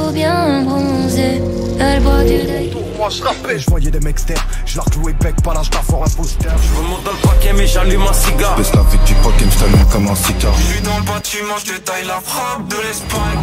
peau bien bronzée, elle boit du deuil. Moi je rappelle, je voyais des mecs ster, je leur clouais bec, pas là je fort un poster. Je remonte dans le paquet mais j'allume un cigare. Baisse la vie du paquet, je t'allume comme un cigare. Je suis dans le bâtiment, je détaille la frappe de l'Espagne.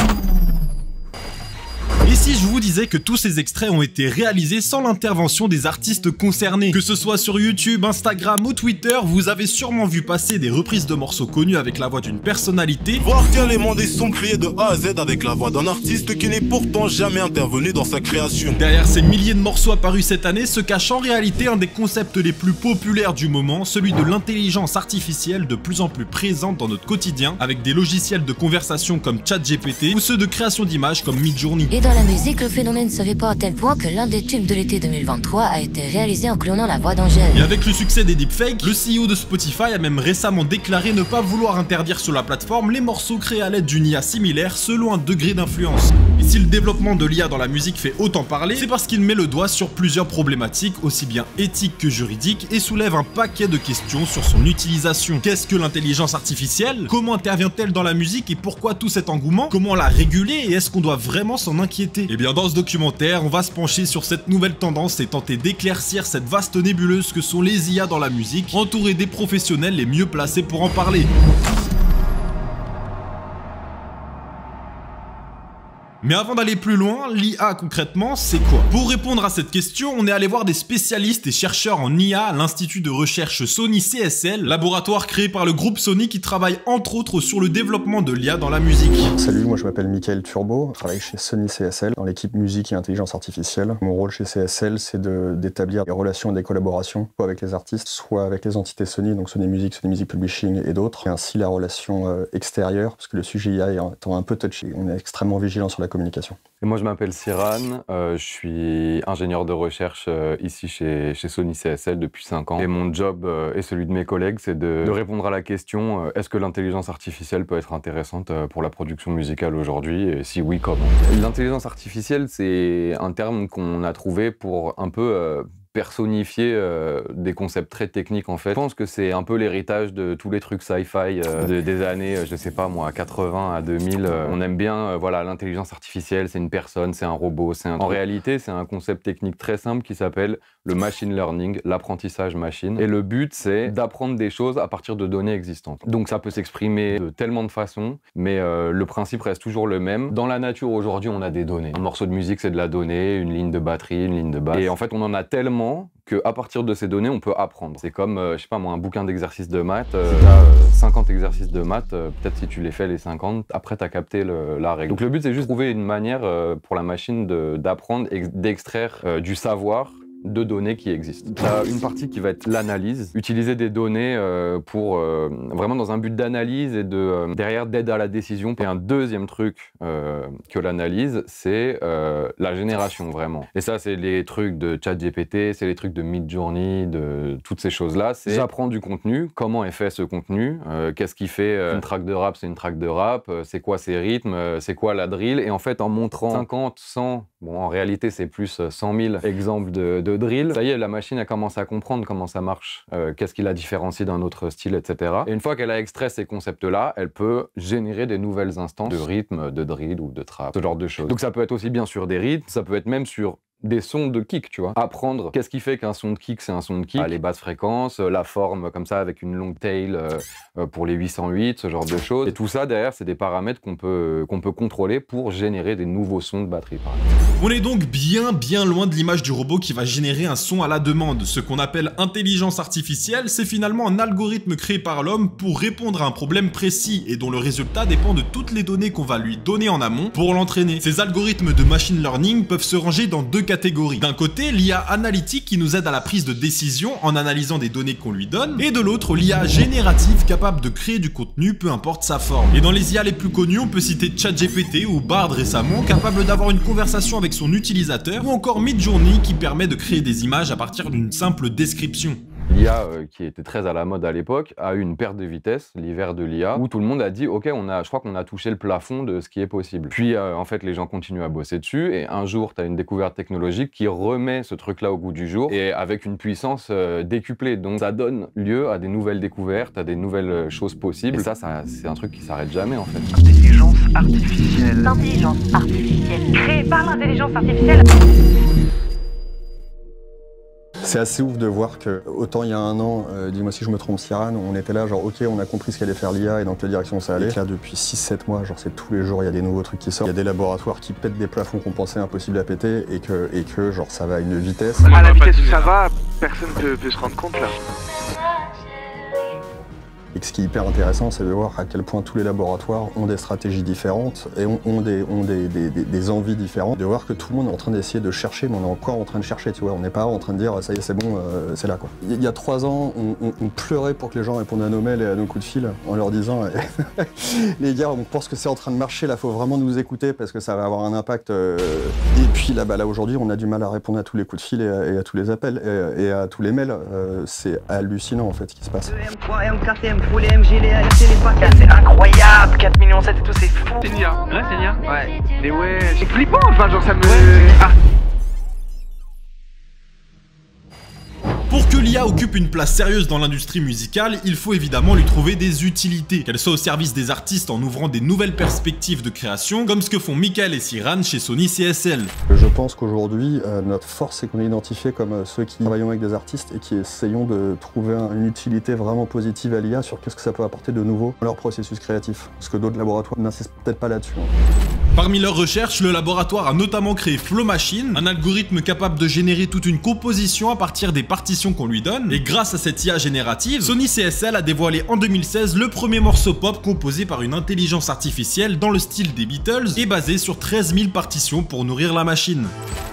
Et si je vous disais que tous ces extraits ont été réalisés sans l'intervention des artistes concernés? Que ce soit sur YouTube, Instagram ou Twitter, vous avez sûrement vu passer des reprises de morceaux connus avec la voix d'une personnalité, Voir qu'un élément des sons créés de A à Z avec la voix d'un artiste qui n'est pourtant jamais intervenu dans sa création. Derrière ces milliers de morceaux apparus cette année se cache en réalité un des concepts les plus populaires du moment, celui de l'intelligence artificielle de plus en plus présente dans notre quotidien, avec des logiciels de conversation comme ChatGPT ou ceux de création d'images comme Midjourney. Et dans la musique, le phénomène se répand à tel point que l'un des tubes de l'été 2023 a été réalisé en clonant la voix d'Angèle. Et avec le succès des deepfakes, le CEO de Spotify a même récemment déclaré ne pas vouloir interdire sur la plateforme les morceaux créés à l'aide d'une IA similaire selon un degré d'influence. Et si le développement de l'IA dans la musique fait autant parler, c'est parce qu'il met le doigt sur plusieurs problématiques aussi bien éthiques que juridiques et soulève un paquet de questions sur son utilisation. Qu'est-ce que l'intelligence artificielle? Comment intervient-elle dans la musique et pourquoi tout cet engouement? Comment la réguler et est-ce qu'on doit vraiment s'en inquiéter? Et bien dans ce documentaire, on va se pencher sur cette nouvelle tendance et tenter d'éclaircir cette vaste nébuleuse que sont les IA dans la musique, entouré des professionnels les mieux placés pour en parler. Mais avant d'aller plus loin, l'IA concrètement, c'est quoi? Pour répondre à cette question, on est allé voir des spécialistes et chercheurs en IA à l'Institut de recherche Sony CSL, laboratoire créé par le groupe Sony qui travaille entre autres sur le développement de l'IA dans la musique. Salut, moi je m'appelle Mickaël Turbo, je travaille chez Sony CSL dans l'équipe musique et intelligence artificielle. Mon rôle chez CSL, c'est d'établir des relations et des collaborations, soit avec les artistes, soit avec les entités Sony, donc Sony Music Publishing et d'autres, et ainsi la relation extérieure, parce que le sujet IA étant un peu touché, on est extrêmement vigilant sur la communication. Et moi je m'appelle Siran, je suis ingénieur de recherche ici chez Sony CSL depuis 5 ans. Et mon job et celui de mes collègues, c'est de répondre à la question est-ce que l'intelligence artificielle peut être intéressante pour la production musicale aujourd'hui, et si oui, comment? L'intelligence artificielle, c'est un terme qu'on a trouvé pour un peu personnifier des concepts très techniques en fait. Je pense que c'est un peu l'héritage de tous les trucs sci-fi des années, je sais pas moi, 80 à 2000. On aime bien, voilà, l'intelligence artificielle, c'est une personne, c'est un robot, En réalité, c'est un concept technique très simple qui s'appelle le machine learning, l'apprentissage machine. Et le but, c'est d'apprendre des choses à partir de données existantes. Donc ça peut s'exprimer de tellement de façons, mais le principe reste toujours le même. Dans la nature, aujourd'hui, on a des données. Un morceau de musique, c'est de la donnée, une ligne de batterie, une ligne de basse. Et en fait, on en a tellement qu'à partir de ces données, on peut apprendre. C'est comme, je sais pas moi, un bouquin d'exercices de maths. Si t'as 50 exercices de maths, peut-être si tu les fais les 50, après t'as capté la règle. Donc le but, c'est juste de trouver une manière pour la machine d'apprendre et d'extraire du savoir de données qui existent. Tu as une partie qui va être l'analyse, utiliser des données pour vraiment dans un but d'analyse et derrière d'aide à la décision. Et un deuxième truc que l'analyse, c'est la génération vraiment. Et ça, c'est les trucs de ChatGPT, c'est les trucs de Midjourney, de toutes ces choses-là. C'est j'apprends du contenu, comment est fait ce contenu, qu'est-ce qui fait une track de rap, c'est une track de rap, c'est quoi ces rythmes, c'est quoi la drill. Et en fait, en montrant 50, 100, bon en réalité c'est plus 100 000 exemples de drill, ça y est, la machine a commencé à comprendre comment ça marche, qu'est-ce qui la différencie d'un autre style, etc. Et une fois qu'elle a extrait ces concepts-là, elle peut générer des nouvelles instances de rythme, de drill ou de trap, ce genre de choses. Donc ça peut être aussi bien sur des rythmes, ça peut être même sur des sons de kick, tu vois. Apprendre qu'est-ce qui fait qu'un son de kick, c'est un son de kick. Les basses fréquences, la forme comme ça avec une longue tail pour les 808, ce genre de choses. Et tout ça, derrière, c'est des paramètres qu'on peut contrôler pour générer des nouveaux sons de batterie, par exemple. On est donc bien loin de l'image du robot qui va générer un son à la demande. Ce qu'on appelle intelligence artificielle, c'est finalement un algorithme créé par l'homme pour répondre à un problème précis et dont le résultat dépend de toutes les données qu'on va lui donner en amont pour l'entraîner. Ces algorithmes de machine learning peuvent se ranger dans deux catégories. D'un côté, l'IA analytique qui nous aide à la prise de décision en analysant des données qu'on lui donne, et de l'autre, l'IA générative capable de créer du contenu, peu importe sa forme. Et dans les IA les plus connus, on peut citer ChatGPT ou Bard récemment, capable d'avoir une conversation avec son utilisateur, ou encore Midjourney qui permet de créer des images à partir d'une simple description. L'IA qui était très à la mode à l'époque a eu une perte de vitesse, l'hiver de l'IA, où tout le monde a dit ok, je crois qu'on a touché le plafond de ce qui est possible. Puis en fait les gens continuent à bosser dessus et un jour tu as une découverte technologique qui remet ce truc là au goût du jour et avec une puissance décuplée. Donc ça donne lieu à des nouvelles découvertes, à des nouvelles choses possibles. Et ça c'est un truc qui s'arrête jamais en fait. Intelligence artificielle. L'intelligence artificielle. Créée par l'intelligence artificielle. C'est assez ouf de voir que, autant il y a un an, dis-moi si je me trompe Cyrano, on était là genre ok on a compris ce qu'allait faire l'IA et dans quelle direction ça allait. Et là depuis 6-7 mois, genre c'est tous les jours il y a des nouveaux trucs qui sortent. Il y a des laboratoires qui pètent des plafonds qu'on pensait impossibles à péter et que genre ça va à une vitesse. À la vitesse où ça va, personne peut se rendre compte là. Et ce qui est hyper intéressant, c'est de voir à quel point tous les laboratoires ont des stratégies différentes et ont des envies différentes. De voir que tout le monde est en train d'essayer de chercher, mais on est encore en train de chercher, tu vois. On n'est pas en train de dire ça y est, c'est bon, c'est là quoi. Il y a 3 ans, on pleurait pour que les gens répondent à nos mails et à nos coups de fil en leur disant les gars, on pense que c'est en train de marcher, là, faut vraiment nous écouter parce que ça va avoir un impact. Et puis là, aujourd'hui, on a du mal à répondre à tous les coups de fil et à tous les appels et à tous les mails. C'est hallucinant en fait ce qui se passe. M3, M4, M, les MG, les packs, c'est incroyable, 4 millions 7 et tout, c'est fou. C'est une IA, ouais, c'est une IA. Ouais, mais ouais, c'est flippant, enfin genre ça me... Pour que l'IA occupe une place sérieuse dans l'industrie musicale, il faut évidemment lui trouver des utilités, qu'elle soit au service des artistes en ouvrant des nouvelles perspectives de création, comme ce que font Michael et Cyran chez Sony CSL. Je pense qu'aujourd'hui, notre force, c'est qu'on est identifié comme ceux qui travaillons avec des artistes et qui essayons de trouver une utilité vraiment positive à l'IA sur qu'est-ce que ça peut apporter de nouveau dans leur processus créatif. Parce que d'autres laboratoires n'insistent peut-être pas là-dessus. Parmi leurs recherches, le laboratoire a notamment créé Flow Machine, un algorithme capable de générer toute une composition à partir des partitions qu'on lui donne. Et grâce à cette IA générative, Sony CSL a dévoilé en 2016 le premier morceau pop composé par une intelligence artificielle dans le style des Beatles et basé sur 13 000 partitions pour nourrir la machine.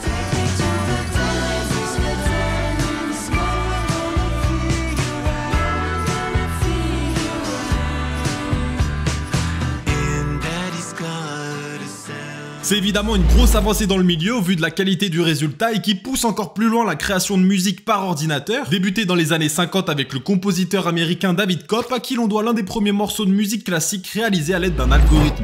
C'est évidemment une grosse avancée dans le milieu au vu de la qualité du résultat et qui pousse encore plus loin la création de musique par ordinateur, débutée dans les années 50 avec le compositeur américain David Kopp, à qui l'on doit l'un des premiers morceaux de musique classique réalisés à l'aide d'un algorithme.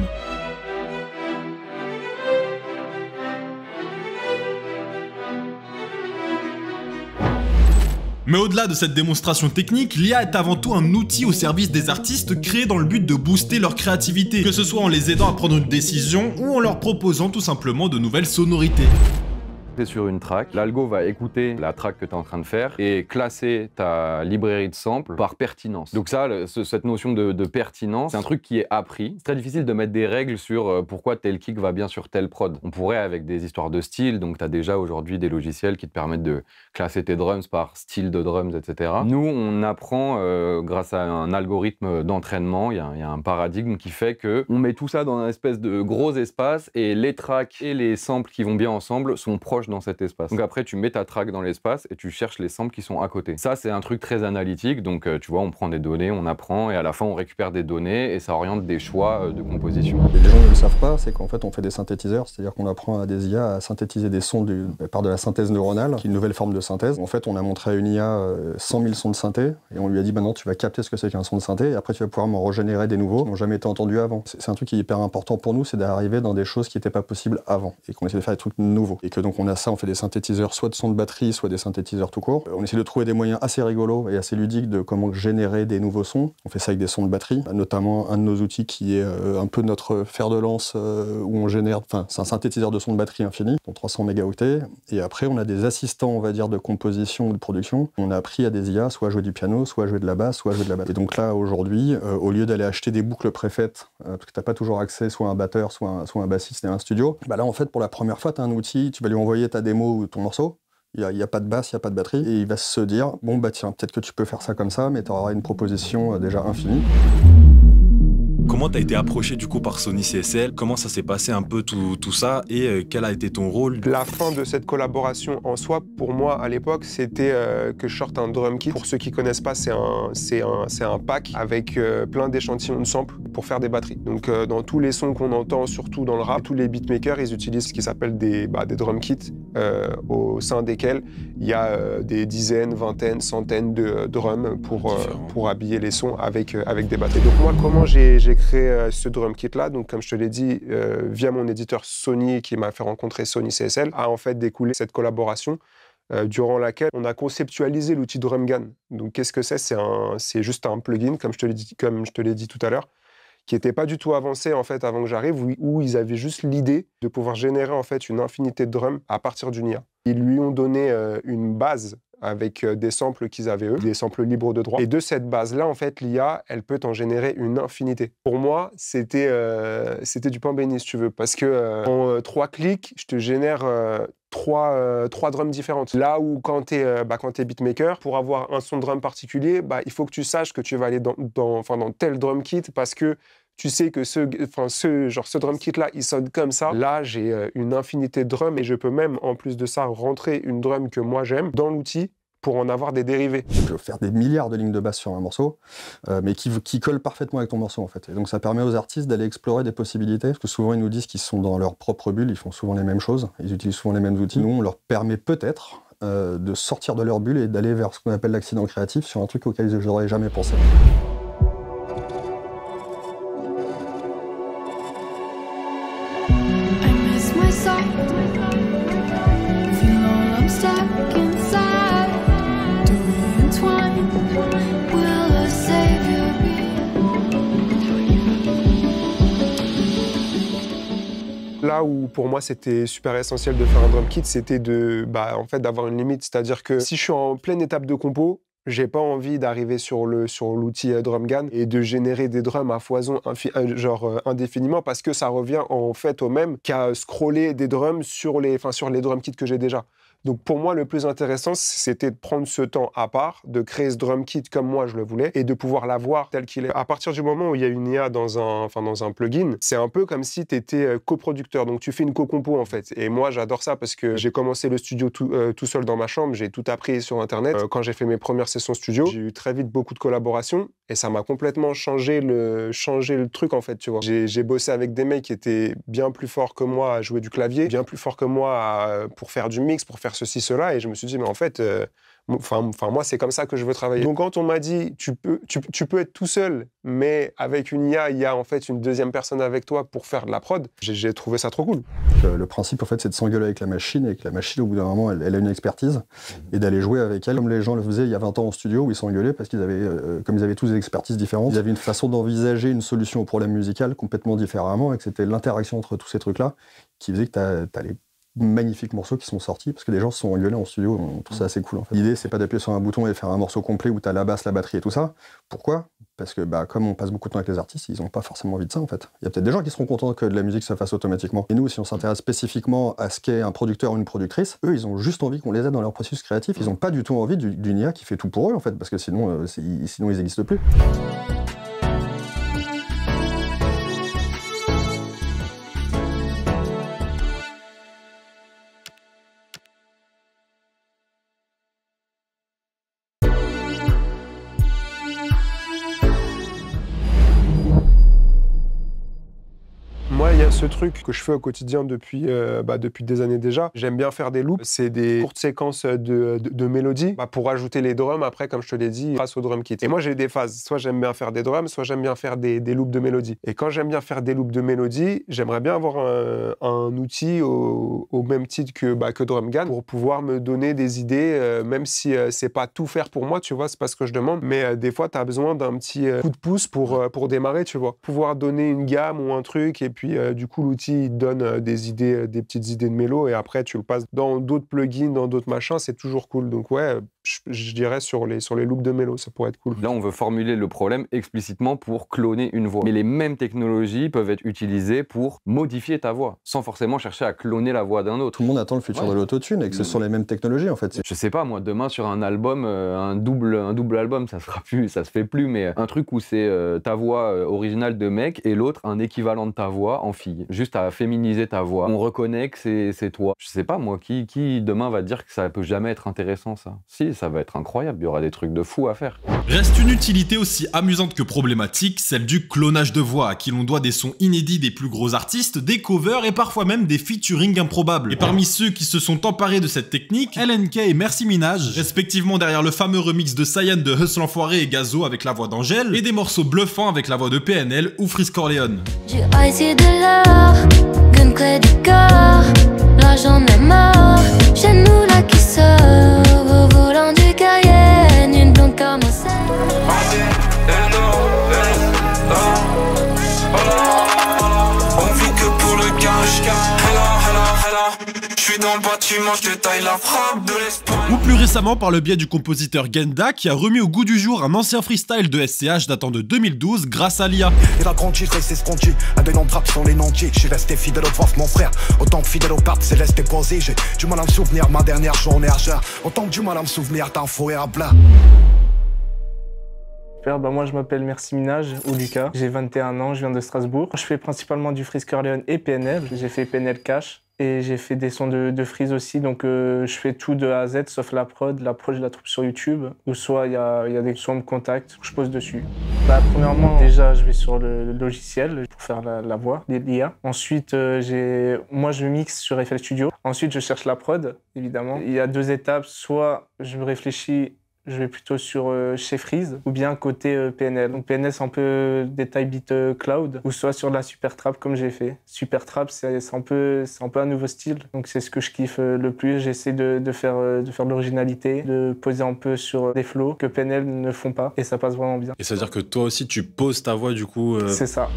Mais au-delà de cette démonstration technique, l'IA est avant tout un outil au service des artistes créé dans le but de booster leur créativité, que ce soit en les aidant à prendre une décision ou en leur proposant tout simplement de nouvelles sonorités. Sur une track, l'algo va écouter la track que tu es en train de faire et classer ta librairie de samples par pertinence. Donc ça, cette notion de pertinence, c'est un truc qui est appris. C'est très difficile de mettre des règles sur pourquoi tel kick va bien sur telle prod. On pourrait avec des histoires de style, donc tu as déjà aujourd'hui des logiciels qui te permettent de classer tes drums par style de drums, etc. Nous, on apprend grâce à un algorithme d'entraînement, il y a un paradigme qui fait que on met tout ça dans un espèce de gros espace et les tracks et les samples qui vont bien ensemble sont proches dans cet espace. Donc après, tu mets ta track dans l'espace et tu cherches les samples qui sont à côté. Ça, c'est un truc très analytique. Donc, tu vois, on prend des données, on apprend et à la fin, on récupère des données et ça oriente des choix de composition. Et les gens ne le savent pas, c'est qu'en fait, on fait des synthétiseurs, c'est-à-dire qu'on apprend à des IA à synthétiser des sons par de la synthèse neuronale, qui est une nouvelle forme de synthèse. En fait, on a montré à une IA 100 000 sons de synthé et on lui a dit, maintenant, tu vas capter ce que c'est qu'un son de synthé et après, tu vas pouvoir m'en régénérer des nouveaux qui n'ont jamais été entendus avant. C'est un truc qui est hyper important pour nous, c'est d'arriver dans des choses qui n'étaient pas possibles avant et qu'on essaie de faire des trucs nouveaux. Et que donc, on a ça, on fait des synthétiseurs soit de sons de batterie, soit des synthétiseurs tout court. On essaie de trouver des moyens assez rigolos et assez ludiques de comment générer des nouveaux sons. On fait ça avec des sons de batterie, notamment un de nos outils qui est un peu notre fer de lance où on génère, enfin c'est un synthétiseur de sons de batterie infini, donc 300 mégaoctets. Et après on a des assistants, on va dire, de composition ou de production. On a appris à des IA soit à jouer du piano, soit à jouer de la basse, soit à jouer de la basse. Et donc là aujourd'hui, au lieu d'aller acheter des boucles préfaites, parce que t'as pas toujours accès soit à un batteur, soit un bassiste et un studio, bah là en fait pour la première fois t'as un outil, tu vas lui envoyer ta démo ou ton morceau. Il n'y a pas de basse, il n'y a pas de batterie, et il va se dire, bon bah tiens, peut-être que tu peux faire ça comme ça, mais tu auras une proposition déjà infinie. Comment tu as été approché du coup par Sony CSL? Comment ça s'est passé un peu tout ça et quel a été ton rôle? La fin de cette collaboration en soi, pour moi à l'époque, c'était que je sorte un drum kit. Pour ceux qui connaissent pas, c'est un pack avec plein d'échantillons de samples pour faire des batteries. Donc dans tous les sons qu'on entend, surtout dans le rap, tous les beatmakers, ils utilisent ce qui s'appelle des drum kits au sein desquels il y a des dizaines, vingtaines, centaines de drums pour habiller les sons avec des batteries. Donc moi, comment j'ai créé ce drum kit-là? Donc comme je te l'ai dit, via mon éditeur Sony qui m'a fait rencontrer Sony CSL, a en fait découlé cette collaboration durant laquelle on a conceptualisé l'outil DrumGun. Donc qu'est-ce que c'est? C'est juste un plugin, comme je te l'ai dit tout à l'heure, qui n'était pas du tout avancé en fait avant que j'arrive, où ils avaient juste l'idée de pouvoir générer en fait une infinité de drums à partir d'une IA. Ils lui ont donné une base avec des samples qu'ils avaient eux, des samples libres de droit. Et de cette base-là, en fait, l'IA, elle peut t'en générer une infinité. Pour moi, c'était du pain béni, si tu veux, parce que en 3 clics, je te génère trois drums différentes. Là où quand tu es beatmaker, pour avoir un son de drum particulier, il faut que tu saches que tu vas aller dans tel drum kit parce que tu sais que ce drum kit-là, il sonne comme ça. Là, j'ai une infinité de drums et je peux même, en plus de ça, rentrer une drum que moi j'aime dans l'outil pour en avoir des dérivés. Tu peux faire des milliards de lignes de basse sur un morceau, mais qui collent parfaitement avec ton morceau, en fait. Et donc ça permet aux artistes d'aller explorer des possibilités, parce que souvent ils nous disent qu'ils sont dans leur propre bulle, ils font souvent les mêmes choses, ils utilisent souvent les mêmes outils. Nous, on leur permet peut-être de sortir de leur bulle et d'aller vers ce qu'on appelle l'accident créatif sur un truc auquel ils n'auraient jamais pensé. Là où pour moi c'était super essentiel de faire un drum kit, c'était en fait d'avoir une limite, c'est-à-dire que si je suis en pleine étape de compo, j'ai pas envie d'arriver sur l'outil DrumGun et de générer des drums à foison indéfiniment, parce que ça revient en fait au même qu'à scroller des drums sur les drum kits que j'ai déjà. Donc pour moi, le plus intéressant, c'était de prendre ce temps à part, de créer ce drum kit comme moi je le voulais et de pouvoir l'avoir tel qu'il est. À partir du moment où il y a une IA dans un plugin, c'est un peu comme si tu étais coproducteur. Donc tu fais une co-compo en fait. Et moi, j'adore ça parce que j'ai commencé le studio tout seul dans ma chambre, j'ai tout appris sur Internet. Quand j'ai fait mes premières sessions studio, j'ai eu très vite beaucoup de collaborations et ça m'a complètement changé le truc en fait, tu vois. J'ai bossé avec des mecs qui étaient bien plus forts que moi à jouer du clavier, bien plus forts que moi pour faire du mix, pour faire ceci, cela, et je me suis dit, mais en fait, moi, c'est comme ça que je veux travailler. Donc, quand on m'a dit, tu peux être tout seul, mais avec une IA, il y a en fait une deuxième personne avec toi pour faire de la prod, j'ai trouvé ça trop cool. Le principe, en fait, c'est de s'engueuler avec la machine, et que la machine, au bout d'un moment, elle a une expertise, et d'aller jouer avec elle, comme les gens le faisaient il y a 20 ans en studio, où ils s'engueulaient parce qu'ils avaient, comme ils avaient tous des expertises différentes, ils avaient une façon d'envisager une solution au problème musical complètement différemment, et que c'était l'interaction entre tous ces trucs-là qui faisait que t'as les magnifiques morceaux qui sont sortis parce que des gens se sont engueulés en studio, on trouve ça assez cool en fait. L'idée c'est pas d'appuyer sur un bouton et faire un morceau complet où t'as la basse, la batterie et tout ça. Pourquoi? Parce que comme on passe beaucoup de temps avec les artistes, ils ont pas forcément envie de ça en fait. Il y a peut-être des gens qui seront contents que de la musique se fasse automatiquement. Et nous, si on s'intéresse spécifiquement à ce qu'est un producteur ou une productrice, eux ils ont juste envie qu'on les aide dans leur processus créatif, ils ont pas du tout envie d'une IA qui fait tout pour eux en fait, parce que sinon ils n'existent plus. Moi, il y a ce truc que je fais au quotidien depuis des années déjà. J'aime bien faire des loops. C'est des courtes séquences de mélodies pour ajouter les drums après, comme je te l'ai dit, grâce au drum kit. Et moi, j'ai des phases. Soit j'aime bien faire des drums, soit j'aime bien faire des loops de mélodies. Et quand j'aime bien faire des loops de mélodies, j'aimerais bien avoir un outil au même titre que DrumGun pour pouvoir me donner des idées, même si c'est pas tout faire pour moi, tu vois, c'est pas ce que je demande. Mais des fois, tu as besoin d'un petit coup de pouce pour démarrer, tu vois. Pouvoir donner une gamme ou un truc et puis du coup l'outil il donne des petites idées de mélo et après tu le passes dans d'autres plugins, dans d'autres machins, c'est toujours cool. Donc ouais, je dirais sur les loops de mélo, ça pourrait être cool. Là on veut formuler le problème explicitement pour cloner une voix. Mais les mêmes technologies peuvent être utilisées pour modifier ta voix, sans forcément chercher à cloner la voix d'un autre. Tout le monde attend le futur de l'autotune et que ce sont les mêmes technologies en fait. Je sais pas moi, demain sur un album, un double album, ça se fait plus, mais un truc où c'est ta voix originale de mec et l'autre un équivalent de ta voix en fille, juste à féminiser ta voix. On reconnaît que c'est toi. Je sais pas moi, qui demain va dire que ça peut jamais être intéressant ça? Si, ça va être incroyable, il y aura des trucs de fou à faire. Reste une utilité aussi amusante que problématique, celle du clonage de voix, à qui l'on doit des sons inédits des plus gros artistes, des covers et parfois même des featuring improbables. Et parmi ceux qui se sont emparés de cette technique, LNK et Merci Minaj, respectivement derrière le fameux remix de Cyan de Huss l'Enfoiré et Gazo avec la voix d'Angèle, et des morceaux bluffants avec la voix de PNL ou Freeze Corleone. Du ice et de l'or, gun près du corps, là j'en ai marre, chez nous là qui sort, au volant du Cayenne, une blonde comme un sel. On vit que pour le cash, je suis dans le bâtiment, je taille la frappe de l'Espagne. Ou plus récemment par le biais du compositeur Genda qui a remis au goût du jour un ancien freestyle de SCH datant de 2012 grâce à l'IA. Il a grandi, c'est ce qu'on dit. Un des noms de rap sont les nantis. Je suis resté fidèle au prof, mon frère. Autant que fidèle au parc céleste et posé. J'ai du mal à me souvenir ma dernière journée à jeun. Autant que du mal à me souvenir d'un fou et à blanc. Moi je m'appelle Merci Minaj ou Lucas, j'ai 21 ans, je viens de Strasbourg. Je fais principalement du Freeze Corleone et PNL, j'ai fait PNL Cash et j'ai fait des sons de Freeze aussi, donc je fais tout de A à Z sauf la prod je la trouve sur YouTube, ou soit il y a des sons me contactent, je pose dessus. Premièrement déjà je vais sur le logiciel pour faire la voix, l'IA. Ensuite moi je mixe sur FL Studio, ensuite je cherche la prod évidemment. Il y a 2 étapes, soit je me réfléchis, je vais plutôt sur chez Freeze ou bien côté PNL. Donc PNL c'est un peu des type beat cloud ou soit sur de la super trap comme j'ai fait. Super trap c'est un peu un nouveau style. Donc c'est ce que je kiffe le plus. J'essaie de faire de l'originalité, de poser un peu sur des flows que PNL ne font pas et ça passe vraiment bien. Et ça veut dire que toi aussi tu poses ta voix du coup C'est ça.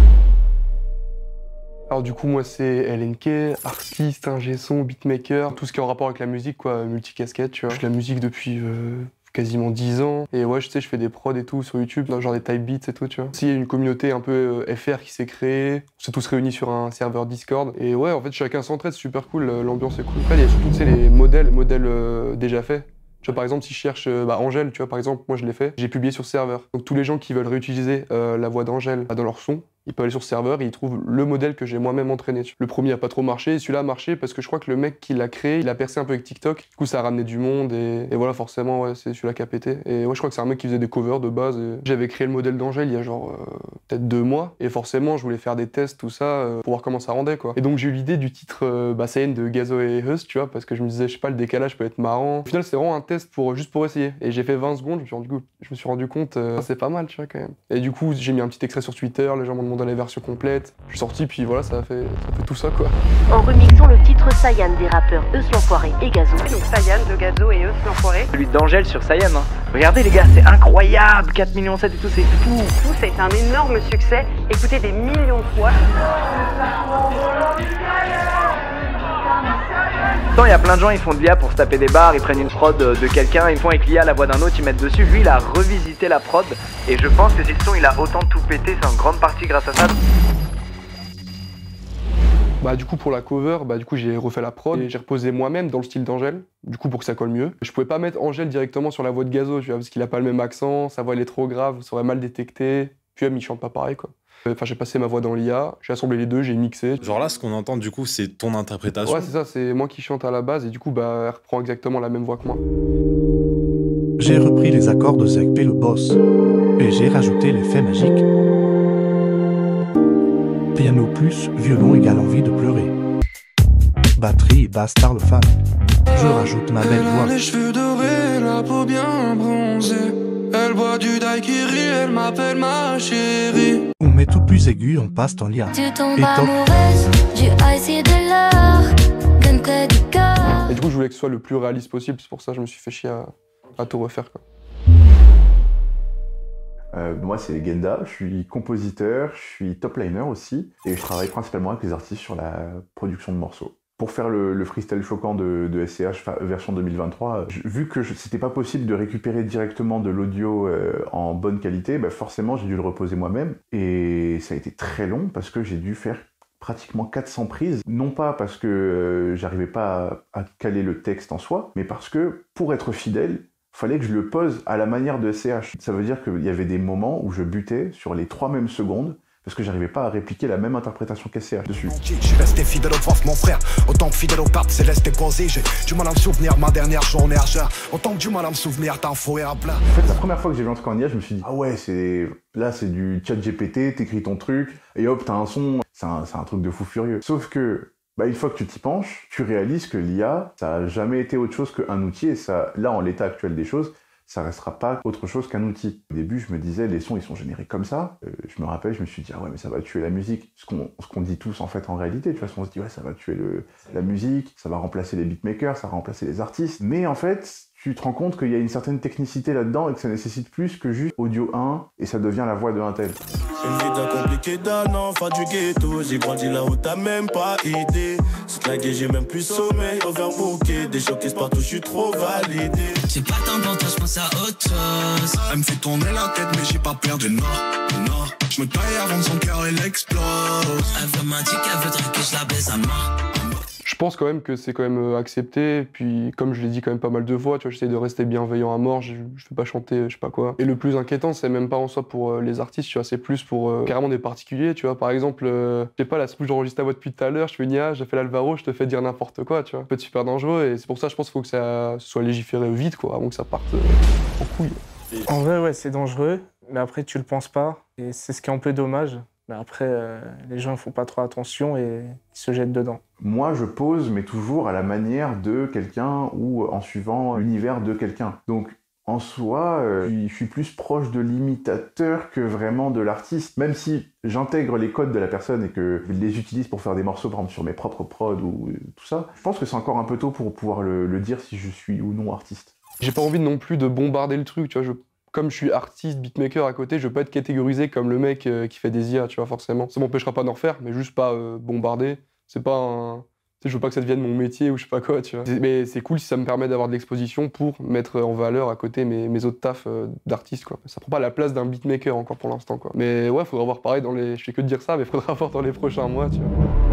Alors du coup moi c'est LNK, artiste, ingé son, beatmaker, tout ce qui est en rapport avec la musique quoi, multicasquette tu vois. Je fais de la musique depuis quasiment 10 ans. Et ouais, je fais des prods et tout sur YouTube, genre des type beats et tout, tu vois. Aussi, il y a une communauté un peu FR qui s'est créée. On s'est tous réunis sur un serveur Discord. Et ouais, en fait, chacun s'entraide, c'est super cool, l'ambiance est cool. Après, il y a surtout, les modèles déjà faits. Tu vois, par exemple, si je cherche Angèle, tu vois, par exemple, moi je l'ai fait, j'ai publié sur serveur. Donc tous les gens qui veulent réutiliser la voix d'Angèle dans leur son, ils peuvent aller sur serveur et ils trouvent le modèle que j'ai moi-même entraîné. Le premier a pas trop marché, celui-là a marché parce que je crois que le mec qui l'a créé, il a percé un peu avec TikTok. Du coup, ça a ramené du monde et voilà, forcément, ouais, c'est celui-là qui a pété. Et ouais, je crois que c'est un mec qui faisait des covers de base. J'avais créé le modèle d'Angèle il y a genre peut-être 2 mois et forcément, je voulais faire des tests, tout ça, pour voir comment ça rendait, quoi. Et donc, j'ai eu l'idée du titre Cyan de Gazo et Huss, tu vois, parce que je me disais, je sais pas, le décalage peut être marrant. Au final, c'est vraiment un test juste pour essayer. Et j'ai fait 20 secondes, je me suis rendu compte, c'est pas mal, tu vois, quand même. Et du coup, j'ai mis un petit extrait sur Twitter, les gens m'ont demandé la version complète. Je suis sorti, puis voilà, ça fait tout ça, quoi. En remixant le titre Cyan des rappeurs Huss l'Enfoiré et Gazo. Donc Cyan de Gazo et Huss l'Enfoiré. Celui d'Angèle sur Cyan, hein. Regardez les gars, c'est incroyable, 4,7 millions et tout, c'est fou. Fou, ça a été un énorme succès, écoutez des millions de fois. Il y a plein de gens, ils font de l'IA pour se taper des barres, ils prennent une prod de quelqu'un, ils font avec l'IA la voix d'un autre, ils mettent dessus. Lui, il a revisité la prod et je pense que ce son, il a autant tout pété, c'est en grande partie grâce à ça. Du coup pour la cover, j'ai refait la prod et j'ai reposé moi-même dans le style d'Angèle, du coup pour que ça colle mieux. Je pouvais pas mettre Angèle directement sur la voix de Gazo, tu vois, parce qu'il a pas le même accent, sa voix elle est trop grave, ça aurait mal détecté, puis même il chante pas pareil, quoi. Enfin, j'ai passé ma voix dans l'IA, j'ai assemblé les deux, j'ai mixé. Genre là, ce qu'on entend du coup, c'est ton interprétation. Ouais, c'est ça, c'est moi qui chante à la base et du coup, elle reprend exactement la même voix que moi. J'ai repris les accords de Zekp le boss et j'ai rajouté l'effet magique. Piano plus, violon égale envie de pleurer. Batterie, bastard le fan. Je rajoute ma belle voix. Les cheveux dorés, la peau bien bronzée. Elle boit du daiquiri, elle m'appelle ma chérie. On met tout plus aigu, on passe en lien. Tu tombes amoureuse, du ice et de l'or, gun près du corps. Et du coup, je voulais que ce soit le plus réaliste possible, c'est pour ça que je me suis fait chier à tout refaire, quoi. Moi c'est Genda, je suis compositeur, je suis top liner aussi et je travaille principalement avec les artistes sur la production de morceaux. Pour faire le freestyle choquant de SCH version 2023, vu que c'était pas possible de récupérer directement de l'audio en bonne qualité, forcément j'ai dû le reposer moi-même et ça a été très long parce que j'ai dû faire pratiquement 400 prises, non pas parce que j'arrivais pas à caler le texte en soi, mais parce que pour être fidèle, fallait que je le pose à la manière de SCH. Ça veut dire qu'il y avait des moments où je butais sur les 3 mêmes secondes parce que j'arrivais pas à répliquer la même interprétation qu'SCH dessus. Je suis resté fidèle au prof, mon frère. Autant que fidèle au parc céleste et posé. J'ai du mal à me souvenir ma dernière journée à jeun. Autant que du mal à me souvenir d'un faux et à plat. En fait, la première fois que j'ai vu un truc en IA, je me suis dit, ah ouais, là c'est du chat GPT, t'écris ton truc, et hop, t'as un son. C'est un truc de fou furieux. Sauf que, une fois que tu t'y penches, tu réalises que l'IA, ça a jamais été autre chose qu'un outil, et ça, là, en l'état actuel des choses, ça restera pas autre chose qu'un outil. Au début, je me disais, les sons, ils sont générés comme ça. Je me rappelle, je me suis dit, ah ouais, mais ça va tuer la musique. Ce qu'on dit tous, en fait, en réalité. Tu vois, on se dit, ouais, ça va tuer la musique, ça va remplacer les beatmakers, ça va remplacer les artistes. Mais en fait, tu te rends compte qu'il y a une certaine technicité là-dedans et que ça nécessite plus que juste audio 1 et ça devient la voix de un tel. Une vie d'un compliqué d'un enfant du ghetto. J'ai grandi là où t'as même pas idée. C'est claqué, j'ai même plus sommeil. Overbooké, des chocs partout, je suis trop validé. J'ai pas tant dans toi, je pense à autre chose. Elle me fait tourner la tête, mais j'ai pas peur de non. Je me taille avant que son cœur elle explose. Elle veut m'indiquer, elle voudrait que je la baise à mort. Je pense quand même que c'est quand même accepté, puis comme je l'ai dit quand même pas mal de fois, tu vois, j'essaie de rester bienveillant à mort, je fais pas chanter je sais pas quoi. Et le plus inquiétant, c'est même pas en soi pour les artistes, tu vois, c'est plus pour carrément des particuliers, tu vois. Par exemple, je sais pas, la soupe, j'enregistre ta voix depuis tout à l'heure, je fais une IA, j'ai fait l'Alvaro, je te fais dire n'importe quoi, tu vois. Ça peut être super dangereux, et c'est pour ça, je pense qu'il faut que ça soit légiféré vite, quoi, avant que ça parte en couille. En vrai, ouais, c'est dangereux, mais après, tu le penses pas, et c'est ce qui est un peu dommage. Mais après, les gens ne font pas trop attention et ils se jettent dedans. Moi, je pose, mais toujours à la manière de quelqu'un ou en suivant l'univers de quelqu'un. Donc, en soi, je suis plus proche de l'imitateur que vraiment de l'artiste. Même si j'intègre les codes de la personne et que je les utilise pour faire des morceaux, par exemple, sur mes propres prods ou tout ça, je pense que c'est encore un peu tôt pour pouvoir le dire si je suis ou non artiste. J'ai pas envie non plus de bombarder le truc, tu vois. Comme je suis artiste, beatmaker à côté, je veux pas être catégorisé comme le mec qui fait des IA, tu vois, forcément. Ça m'empêchera pas d'en refaire, mais juste pas bombarder. C'est pas un... Tu sais, je veux pas que ça devienne mon métier ou je sais pas quoi, tu vois. Mais c'est cool si ça me permet d'avoir de l'exposition pour mettre en valeur à côté mes autres tafs d'artiste, quoi. Ça prend pas la place d'un beatmaker encore pour l'instant, quoi. Mais ouais, faudra voir pareil dans les... Je fais que de dire ça, mais faudra voir dans les prochains mois, tu vois.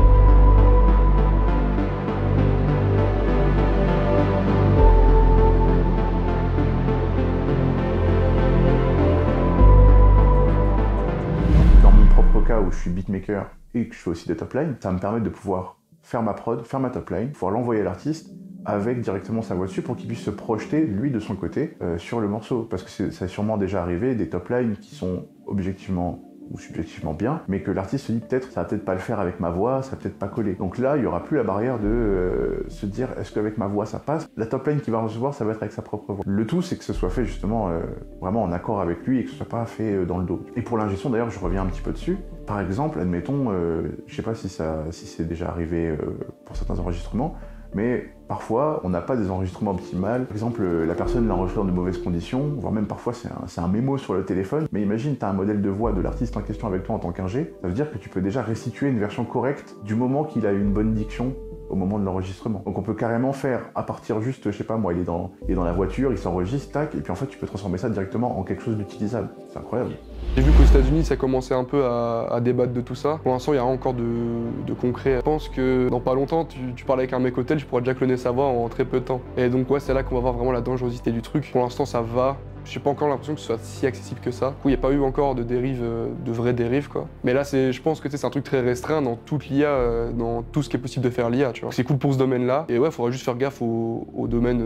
Où je suis beatmaker et que je fais aussi des top lines, ça me permet de pouvoir faire ma prod, faire ma top line, pouvoir l'envoyer à l'artiste avec directement sa voix dessus pour qu'il puisse se projeter, lui, de son côté, sur le morceau. Parce que ça a sûrement déjà arrivé, des top lines qui sont objectivement ou subjectivement bien, mais que l'artiste se dit peut-être, ça va peut-être pas le faire avec ma voix, ça va peut-être pas coller. Donc là, il y aura plus la barrière de se dire, est-ce qu'avec ma voix ça passe? La top line qu'il va recevoir, ça va être avec sa propre voix. Le tout, c'est que ce soit fait justement vraiment en accord avec lui et que ce soit pas fait dans le dos. Et pour l'ingé son, d'ailleurs, je reviens un petit peu dessus. Par exemple, admettons, je sais pas si c'est déjà arrivé pour certains enregistrements, mais parfois, on n'a pas des enregistrements optimaux. Par exemple, la personne l'a enregistré dans de mauvaises conditions, voire même parfois c'est un mémo sur le téléphone. Mais imagine, tu as un modèle de voix de l'artiste en question avec toi en tant qu'ingé. Ça veut dire que tu peux déjà restituer une version correcte du moment qu'il a eu une bonne diction au moment de l'enregistrement. Donc on peut carrément faire à partir juste, je sais pas moi, il est dans la voiture, il s'enregistre, tac, et puis en fait tu peux transformer ça directement en quelque chose d'utilisable. C'est incroyable. J'ai vu qu'aux États-Unis ça commençait un peu à débattre de tout ça. Pour l'instant il y a encore de concret. Je pense que dans pas longtemps tu parles avec un mec hôtel, tu pourras déjà cloner sa voix en très peu de temps. Et donc ouais, c'est là qu'on va voir vraiment la dangerosité du truc. Pour l'instant ça va. J'ai pas encore l'impression que ce soit si accessible que ça. Il n'y a pas eu encore de dérive, de vraies dérives, quoi. Mais là, je pense que c'est un truc très restreint dans toute l'IA, dans tout ce qui est possible de faire l'IA, tu vois. C'est cool pour ce domaine-là. Et ouais, il faudra juste faire gaffe au domaine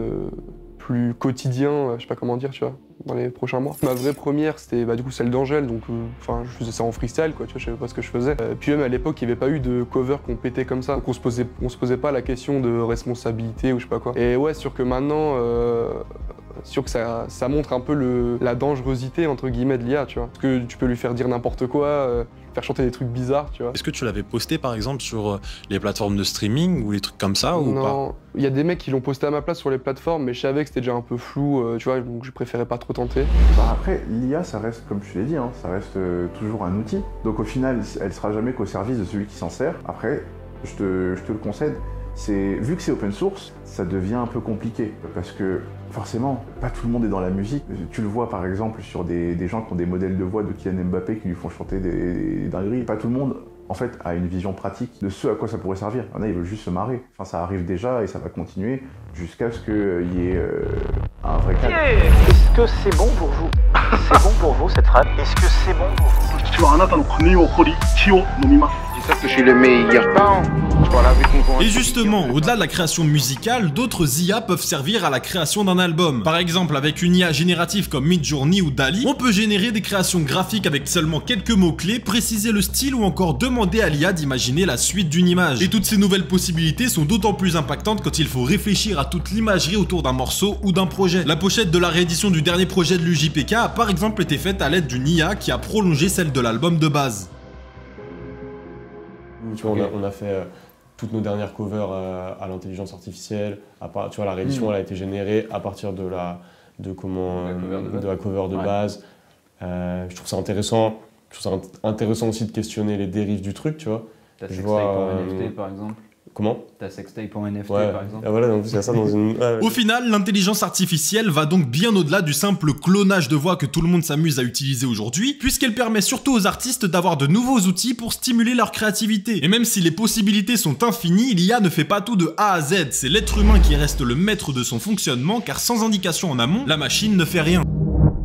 plus quotidien, je sais pas comment dire, tu vois, dans les prochains mois. Ma vraie première, c'était du coup celle d'Angèle, donc je faisais ça en freestyle, quoi, tu vois, je savais pas ce que je faisais. Puis même à l'époque, il n'y avait pas eu de cover qu'on pétait comme ça, donc on se posait pas la question de responsabilité ou je sais pas quoi. Et ouais, sûr que maintenant, sûr que ça montre un peu la dangerosité entre guillemets de l'IA, tu vois. Parce que tu peux lui faire dire n'importe quoi, faire chanter des trucs bizarres, tu vois. Est-ce que tu l'avais posté par exemple sur les plateformes de streaming ou les trucs comme ça ou pas? Non, il y a des mecs qui l'ont posté à ma place sur les plateformes, mais je savais que c'était déjà un peu flou, tu vois, donc je préférais pas trop tenter. Après, l'IA, ça reste, comme je te l'ai dit, hein, ça reste toujours un outil. Donc au final, elle sera jamais qu'au service de celui qui s'en sert. Après, je te le concède. Vu que c'est open source, ça devient un peu compliqué parce que forcément, pas tout le monde est dans la musique. Tu le vois par exemple sur des gens qui ont des modèles de voix de Kylian Mbappé qui lui font chanter des dingueries. Pas tout le monde, en fait, a une vision pratique de ce à quoi ça pourrait servir. Il y en a, ils veulent juste se marrer. Enfin, ça arrive déjà et ça va continuer jusqu'à ce qu'il y ait un vrai cadre. Est-ce que c'est bon pour vous? C'est bon pour vous cette phrase? Est-ce que c'est bon pour vous? Et ça que je suis le meilleur parent. Et justement, au-delà de la création musicale, d'autres IA peuvent servir à la création d'un album. Par exemple, avec une IA générative comme Midjourney ou DALL-E, on peut générer des créations graphiques avec seulement quelques mots-clés, préciser le style ou encore demander à l'IA d'imaginer la suite d'une image. Et toutes ces nouvelles possibilités sont d'autant plus impactantes quand il faut réfléchir à toute l'imagerie autour d'un morceau ou d'un projet. La pochette de la réédition du dernier projet de l'UJPK a par exemple été faite à l'aide d'une IA qui a prolongé celle de l'album de base. Tu vois, on a fait toutes nos dernières covers à l'intelligence artificielle. Tu vois, la réédition elle a été générée à partir de la cover de base. Je trouve ça intéressant. Je trouve ça intéressant aussi de questionner les dérives du truc, tu vois. Ta sextape en NFT par exemple. Comment? Ta sextape en NFT par exemple. Ah, voilà, donc il y a ça dans une... Au final, l'intelligence artificielle va donc bien au-delà du simple clonage de voix que tout le monde s'amuse à utiliser aujourd'hui, puisqu'elle permet surtout aux artistes d'avoir de nouveaux outils pour stimuler leur créativité. Et même si les possibilités sont infinies, l'IA ne fait pas tout de A à Z, c'est l'être humain qui reste le maître de son fonctionnement, car sans indication en amont, la machine ne fait rien.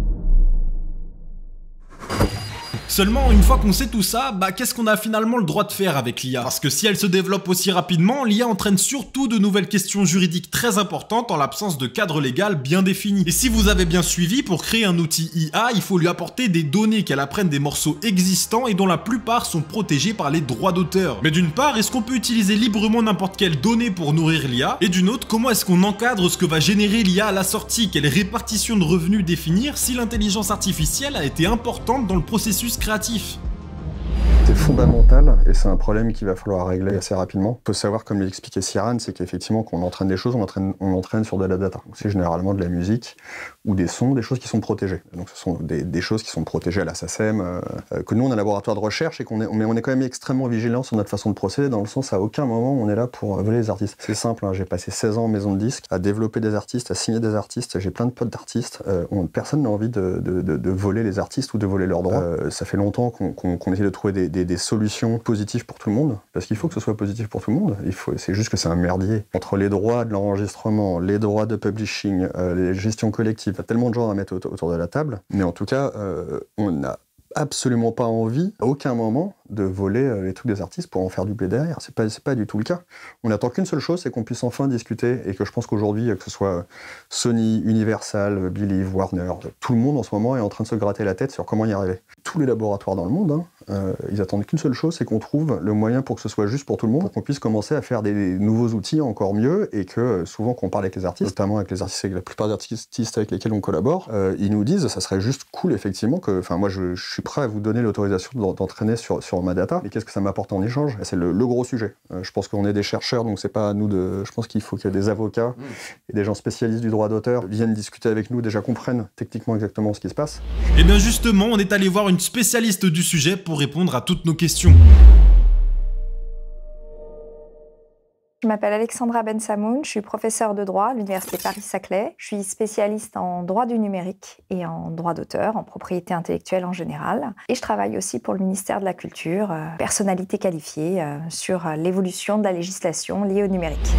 Seulement, une fois qu'on sait tout ça, qu'est-ce qu'on a finalement le droit de faire avec l'IA? Parce que si elle se développe aussi rapidement, l'IA entraîne surtout de nouvelles questions juridiques très importantes en l'absence de cadre légal bien défini. Et si vous avez bien suivi, pour créer un outil IA, il faut lui apporter des données qu'elle apprenne des morceaux existants et dont la plupart sont protégés par les droits d'auteur. Mais d'une part, est-ce qu'on peut utiliser librement n'importe quelle donnée pour nourrir l'IA? Et d'une autre, comment est-ce qu'on encadre ce que va générer l'IA à la sortie? Quelle répartition de revenus définir si l'intelligence artificielle a été importante dans le processus créatif? C'est fondamental et c'est un problème qu'il va falloir régler assez rapidement. Il faut savoir, comme l'expliquait Cyrane, c'est qu'effectivement quand on entraîne des choses, on entraîne sur de la data. C'est généralement de la musique ou des sons, des choses qui sont protégées. Donc ce sont des choses qui sont protégées à la SACEM, que nous on a un laboratoire de recherche et on est quand même extrêmement vigilant sur notre façon de procéder, dans le sens à aucun moment on est là pour voler les artistes. C'est simple, hein, j'ai passé 16 ans en maison de disques, à développer des artistes, à signer des artistes, j'ai plein de potes d'artistes, personne n'a envie de voler les artistes ou de voler leurs droits. Ça fait longtemps qu'on essaie de trouver des solutions positives pour tout le monde, parce qu'il faut que ce soit positif pour tout le monde. C'est juste que c'est un merdier. Entre les droits de l'enregistrement, les droits de publishing, les gestions collectives, il y a tellement de gens à mettre autour de la table, mais en tout cas, on n'a absolument pas envie, à aucun moment, de voler les trucs des artistes pour en faire du blé derrière. C'est pas du tout le cas. On n'attend qu'une seule chose, c'est qu'on puisse enfin discuter, et que je pense qu'aujourd'hui, que ce soit Sony, Universal, Believe, Warner, tout le monde en ce moment est en train de se gratter la tête sur comment y arriver. Tous les laboratoires dans le monde, ils attendent qu'une seule chose, c'est qu'on trouve le moyen pour que ce soit juste pour tout le monde, pour qu'on puisse commencer à faire des nouveaux outils encore mieux, et que souvent quand on parle avec les artistes, notamment avec les artistes, avec la plupart des artistes avec lesquels on collabore, ils nous disent ça serait juste cool effectivement que, moi je suis prêt à vous donner l'autorisation d'entraîner sur ma data, mais qu'est-ce que ça m'apporte en échange? C'est le gros sujet. Je pense qu'on est des chercheurs, donc c'est pas à nous de... Je pense qu'il faut que des avocats et des gens spécialistes du droit d'auteur viennent discuter avec nous, déjà comprennent techniquement exactement ce qui se passe. Et bien justement, on est allé voir une spécialiste du sujet pour répondre à toutes nos questions. Je m'appelle Alexandra Bensamoun, je suis professeure de droit à l'Université Paris-Saclay. Je suis spécialiste en droit du numérique et en droit d'auteur, en propriété intellectuelle en général. Et je travaille aussi pour le ministère de la Culture, personnalité qualifiée, sur l'évolution de la législation liée au numérique.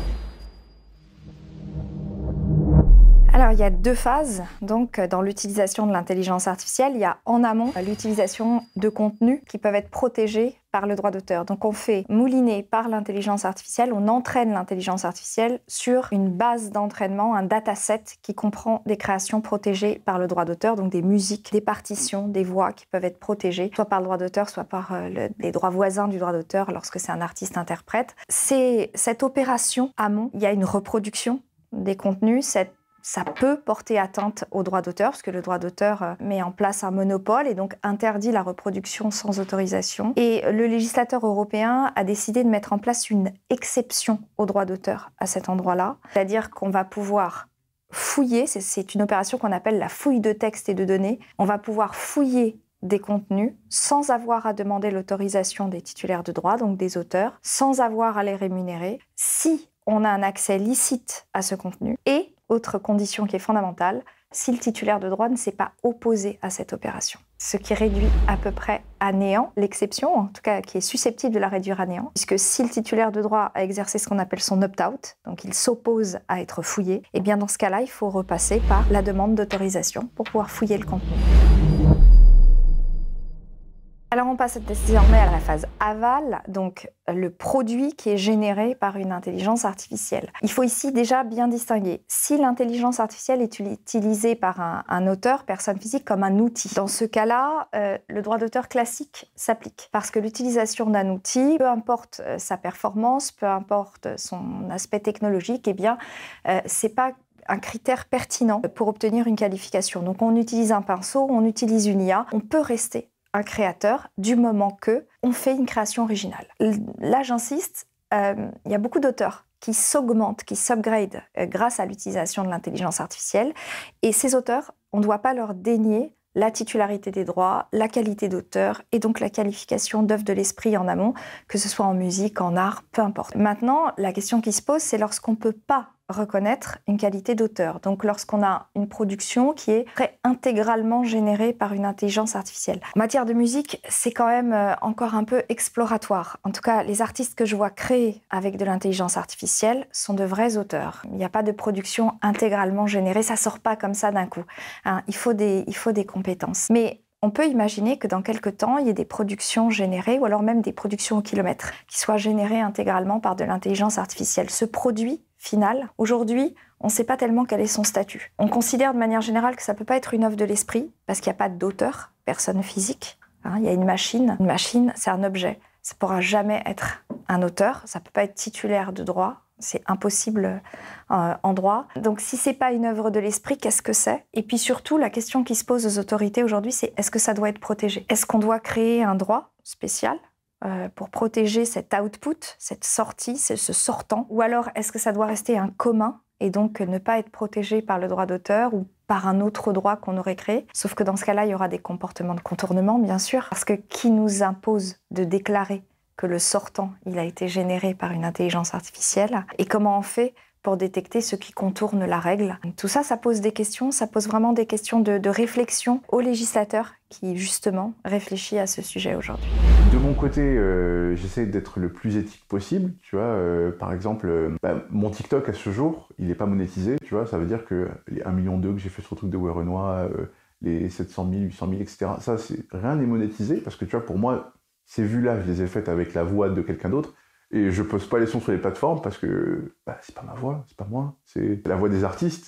Alors, il y a deux phases donc, dans l'utilisation de l'intelligence artificielle. Il y a en amont l'utilisation de contenus qui peuvent être protégés par le droit d'auteur. Donc on fait mouliner par l'intelligence artificielle, on entraîne l'intelligence artificielle sur une base d'entraînement, un dataset qui comprend des créations protégées par le droit d'auteur, donc des musiques, des partitions, des voix qui peuvent être protégées, soit par le droit d'auteur, soit par les droits voisins du droit d'auteur lorsque c'est un artiste-interprète. C'est cette opération amont, il y a une reproduction des contenus, ça peut porter atteinte au droit d'auteur, parce que le droit d'auteur met en place un monopole et donc interdit la reproduction sans autorisation. Et le législateur européen a décidé de mettre en place une exception au droit d'auteur à cet endroit-là. C'est-à-dire qu'on va pouvoir fouiller, c'est une opération qu'on appelle la fouille de texte et de données. On va pouvoir fouiller des contenus sans avoir à demander l'autorisation des titulaires de droit, donc des auteurs, sans avoir à les rémunérer, si on a un accès licite à ce contenu. Et autre condition qui est fondamentale, si le titulaire de droit ne s'est pas opposé à cette opération. Ce qui réduit à peu près à néant l'exception, en tout cas qui est susceptible de la réduire à néant, puisque si le titulaire de droit a exercé ce qu'on appelle son opt-out, donc il s'oppose à être fouillé, et bien dans ce cas-là, il faut repasser par la demande d'autorisation pour pouvoir fouiller le contenu. Alors on passe désormais à la phase aval, donc le produit qui est généré par une intelligence artificielle. Il faut ici déjà bien distinguer si l'intelligence artificielle est utilisée par un auteur, personne physique, comme un outil. Dans ce cas-là, le droit d'auteur classique s'applique parce que l'utilisation d'un outil, peu importe sa performance, peu importe son aspect technologique, eh bien, c'est pas un critère pertinent pour obtenir une qualification. Donc on utilise un pinceau, on utilise une IA, on peut rester un créateur du moment que on fait une création originale. Là, j'insiste, il y a beaucoup d'auteurs qui s'augmentent, qui s'upgradent grâce à l'utilisation de l'intelligence artificielle. Et ces auteurs, on ne doit pas leur dénier la titularité des droits, la qualité d'auteur et donc la qualification d'œuvre de l'esprit en amont, que ce soit en musique, en art, peu importe. Maintenant, la question qui se pose, c'est lorsqu'on ne peut pas reconnaître une qualité d'auteur. Donc lorsqu'on a une production qui est intégralement générée par une intelligence artificielle. En matière de musique, c'est quand même encore un peu exploratoire. En tout cas, les artistes que je vois créer avec de l'intelligence artificielle sont de vrais auteurs. Il n'y a pas de production intégralement générée, ça sort pas comme ça d'un coup. Hein, il faut des compétences. Mais on peut imaginer que dans quelques temps, il y ait des productions générées ou alors même des productions au kilomètre qui soient générées intégralement par de l'intelligence artificielle. Ce produit final, aujourd'hui, on ne sait pas tellement quel est son statut. On considère de manière générale que ça ne peut pas être une œuvre de l'esprit parce qu'il n'y a pas d'auteur, personne physique. Hein, il y a une machine. Une machine, c'est un objet. Ça ne pourra jamais être un auteur. Ça ne peut pas être titulaire de droit. C'est impossible en droit. Donc si ce n'est pas une œuvre de l'esprit, qu'est-ce que c'est? Et puis surtout, la question qui se pose aux autorités aujourd'hui, c'est est-ce que ça doit être protégé? Est-ce qu'on doit créer un droit spécial pour protéger cet output, cette sortie, ce sortant? Ou alors est-ce que ça doit rester un commun et donc ne pas être protégé par le droit d'auteur ou par un autre droit qu'on aurait créé? Sauf que dans ce cas-là, il y aura des comportements de contournement, bien sûr, parce que qui nous impose de déclarer que le sortant, il a été généré par une intelligence artificielle? Et comment on fait pour détecter ceux qui contournent la règle? Tout ça, ça pose des questions, ça pose vraiment des questions de réflexion aux législateurs qui, justement, réfléchissent à ce sujet aujourd'hui. De mon côté, j'essaie d'être le plus éthique possible, tu vois. Par exemple, mon TikTok, à ce jour, il n'est pas monétisé, tu vois. Ça veut dire que les 1,2 million que j'ai fait sur le truc de Werenoi, les 700 000, 800 000, etc., ça, rien n'est monétisé parce que, tu vois, pour moi, ces vues-là, je les ai faites avec la voix de quelqu'un d'autre. Et je poste pas les sons sur les plateformes parce que c'est pas ma voix, c'est pas moi, c'est la voix des artistes.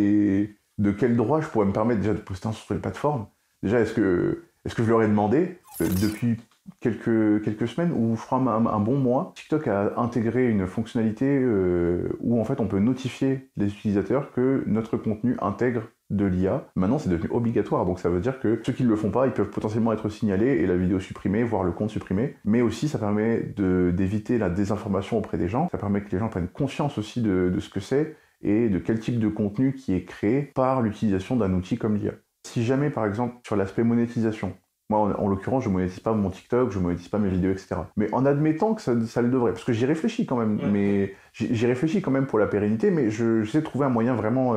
Et de quel droit je pourrais me permettre déjà de poster un son sur les plateformes? Déjà, est-ce que je leur ai demandé depuis quelques semaines ou je crois un bon mois, TikTok a intégré une fonctionnalité où en fait on peut notifier les utilisateurs que notre contenu intègre de l'IA. Maintenant, c'est devenu obligatoire, donc ça veut dire que ceux qui ne le font pas, ils peuvent potentiellement être signalés et la vidéo supprimée, voire le compte supprimé. Mais aussi, ça permet d'éviter la désinformation auprès des gens. Ça permet que les gens prennent conscience aussi de ce que c'est et de quel type de contenu qui est créé par l'utilisation d'un outil comme l'IA. Si jamais, par exemple, sur l'aspect monétisation, moi, en l'occurrence, je ne monétise pas mon TikTok, je ne monétise pas mes vidéos, etc. Mais en admettant que ça le devrait, parce que j'y réfléchis quand même, mais j'y réfléchis quand même pour la pérennité, mais j'essaie de trouver un moyen vraiment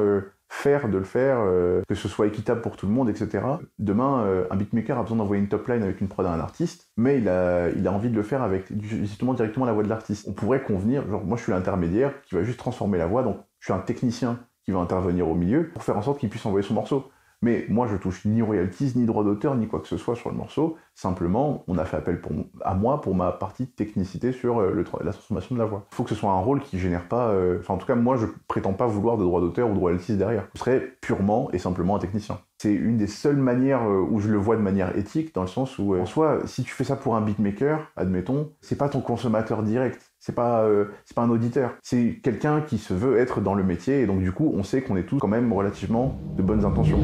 de le faire, que ce soit équitable pour tout le monde, etc. Demain, un beatmaker a besoin d'envoyer une top line avec une prod à un artiste, mais il a envie de le faire avec justement directement la voix de l'artiste. On pourrait convenir, genre moi je suis l'intermédiaire qui va juste transformer la voix, donc je suis un technicien qui va intervenir au milieu pour faire en sorte qu'il puisse envoyer son morceau. Mais moi, je touche ni royalties, ni droit d'auteur, ni quoi que ce soit sur le morceau. Simplement, on a fait appel à moi pour ma partie technicité sur la transformation de la voix. Il faut que ce soit un rôle qui génère pas... en tout cas, moi, je prétends pas vouloir de droit d'auteur ou de royalties derrière. Je serais purement et simplement un technicien. C'est une des seules manières où je le vois de manière éthique, dans le sens où, en soi, si tu fais ça pour un beatmaker, admettons, c'est pas ton consommateur direct. C'est pas un auditeur. C'est quelqu'un qui se veut être dans le métier et donc du coup, on sait qu'on est tous quand même relativement de bonnes intentions.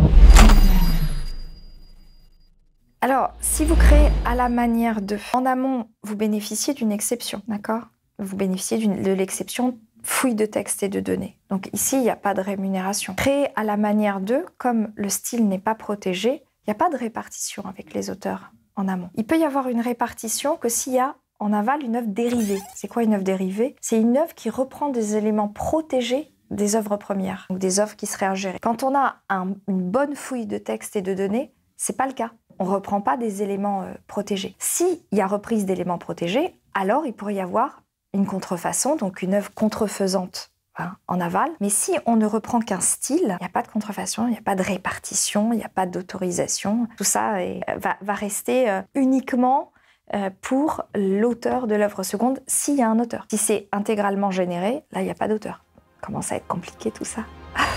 Alors, si vous créez à la manière de... En amont, vous bénéficiez d'une exception, d'accord? Vous bénéficiez de l'exception fouille de texte et de données. Donc ici, il n'y a pas de rémunération. Créer à la manière de, comme le style n'est pas protégé, il n'y a pas de répartition avec les auteurs en amont. Il peut y avoir une répartition que s'il y a en aval une œuvre dérivée. C'est quoi une œuvre dérivée? C'est une œuvre qui reprend des éléments protégés des œuvres premières, ou des œuvres qui seraient ingérées. Quand on a une bonne fouille de textes et de données, c'est pas le cas. On ne reprend pas des éléments protégés. S'il y a reprise d'éléments protégés, alors il pourrait y avoir une contrefaçon, donc une œuvre contrefaisante en aval. Mais si on ne reprend qu'un style, il n'y a pas de contrefaçon, il n'y a pas de répartition, il n'y a pas d'autorisation. Tout ça va rester uniquement pour l'auteur de l'œuvre seconde, s'il y a un auteur. Si c'est intégralement généré, là, il n'y a pas d'auteur. Commence à être compliqué tout ça.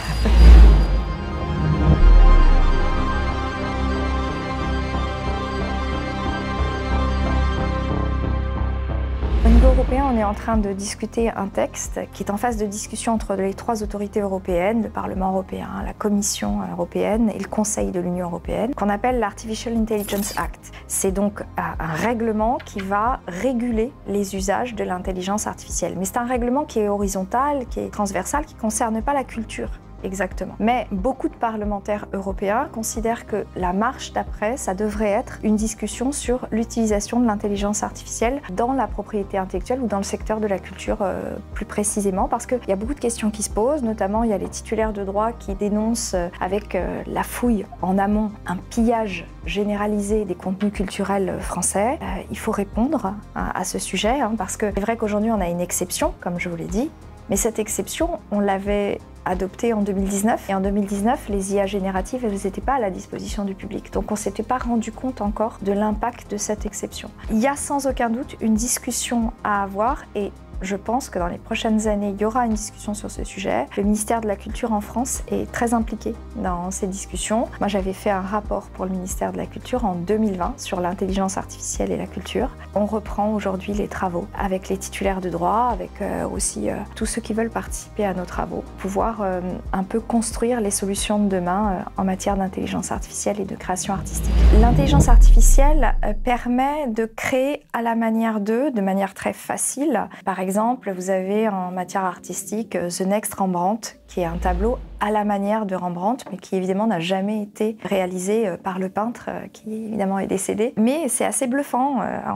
Au niveau européen, on est en train de discuter un texte qui est en phase de discussion entre les 3 autorités européennes, le Parlement européen, la Commission européenne et le Conseil de l'Union européenne, qu'on appelle l'Artificial Intelligence Act. C'est donc un règlement qui va réguler les usages de l'intelligence artificielle. Mais c'est un règlement qui est horizontal, qui est transversal, qui ne concerne pas la culture. Exactement. Mais beaucoup de parlementaires européens considèrent que la marche d'après, ça devrait être une discussion sur l'utilisation de l'intelligence artificielle dans la propriété intellectuelle ou dans le secteur de la culture plus précisément, parce qu'il y a beaucoup de questions qui se posent, notamment il y a les titulaires de droit qui dénoncent avec la fouille en amont un pillage généralisé des contenus culturels français. Il faut répondre à ce sujet, parce que c'est vrai qu'aujourd'hui on a une exception, comme je vous l'ai dit, mais cette exception, on l'avait adoptée en 2019. Et en 2019, les IA génératives, elles n'étaient pas à la disposition du public. Donc on ne s'était pas rendu compte encore de l'impact de cette exception. Il y a sans aucun doute une discussion à avoir et je pense que dans les prochaines années, il y aura une discussion sur ce sujet. Le ministère de la Culture en France est très impliqué dans ces discussions. Moi, j'avais fait un rapport pour le ministère de la Culture en 2020 sur l'intelligence artificielle et la culture. On reprend aujourd'hui les travaux avec les titulaires de droit, avec aussi tous ceux qui veulent participer à nos travaux, pouvoir un peu construire les solutions de demain en matière d'intelligence artificielle et de création artistique. L'intelligence artificielle permet de créer à la manière d'eux, de manière très facile. Par exemple, vous avez en matière artistique The Next Rembrandt, qui est un tableau à la manière de Rembrandt, mais qui évidemment n'a jamais été réalisé par le peintre, qui évidemment est décédé. Mais c'est assez bluffant,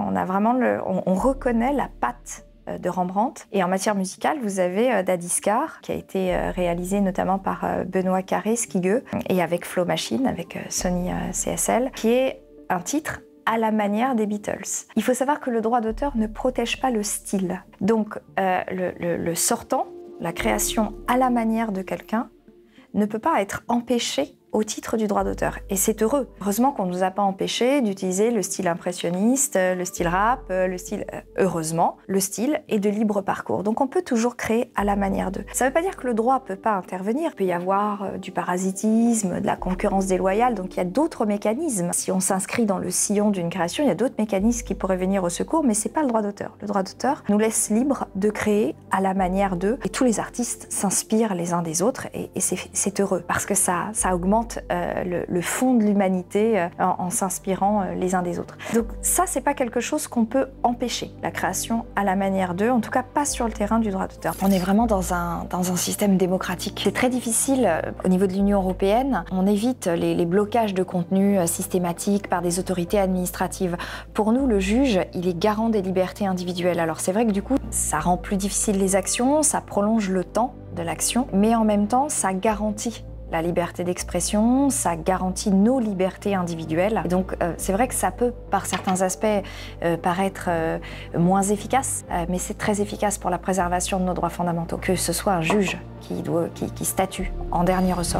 on reconnaît la patte de Rembrandt. Et en matière musicale, vous avez Dadiscar, qui a été réalisé notamment par Benoît Carré-Skigueux, et avec Flow Machine, avec Sony CSL, qui est un titre à la manière des Beatles. Il faut savoir que le droit d'auteur ne protège pas le style. Donc le sortant, la création à la manière de quelqu'un, ne peut pas être empêché au titre du droit d'auteur. Et c'est heureux. Heureusement qu'on ne nous a pas empêché d'utiliser le style impressionniste, le style rap, le style... heureusement, le style est de libre parcours. Donc on peut toujours créer à la manière d'eux. Ça ne veut pas dire que le droit ne peut pas intervenir. Il peut y avoir du parasitisme, de la concurrence déloyale, donc il y a d'autres mécanismes. Si on s'inscrit dans le sillon d'une création, il y a d'autres mécanismes qui pourraient venir au secours, mais ce n'est pas le droit d'auteur. Le droit d'auteur nous laisse libre de créer à la manière d'eux. Et tous les artistes s'inspirent les uns des autres et c'est heureux parce que ça augmente le fond de l'humanité en s'inspirant les uns des autres. Donc ça, c'est pas quelque chose qu'on peut empêcher, la création à la manière d'eux, en tout cas pas sur le terrain du droit d'auteur. On est vraiment dans un système démocratique. C'est très difficile au niveau de l'Union européenne. On évite les blocages de contenu systématiques par des autorités administratives. Pour nous, le juge, il est garant des libertés individuelles. Alors c'est vrai que du coup, ça rend plus difficile les actions, ça prolonge le temps de l'action, mais en même temps, ça garantit la liberté d'expression, ça garantit nos libertés individuelles. Et donc c'est vrai que ça peut, par certains aspects, paraître moins efficace, mais c'est très efficace pour la préservation de nos droits fondamentaux, que ce soit un juge qui statue en dernier ressort.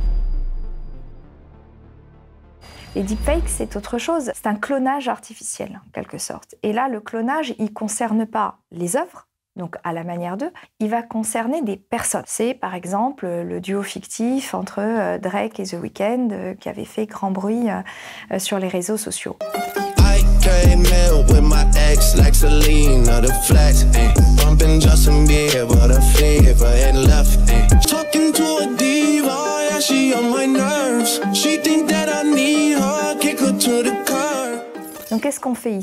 Les deepfakes, c'est autre chose. C'est un clonage artificiel, en quelque sorte. Et là, le clonage, il ne concerne pas les œuvres, donc à la manière d'eux, il va concerner des personnes. C'est par exemple le duo fictif entre Drake et The Weeknd qui avait fait grand bruit sur les réseaux sociaux. Donc qu'est-ce qu'on fait ici?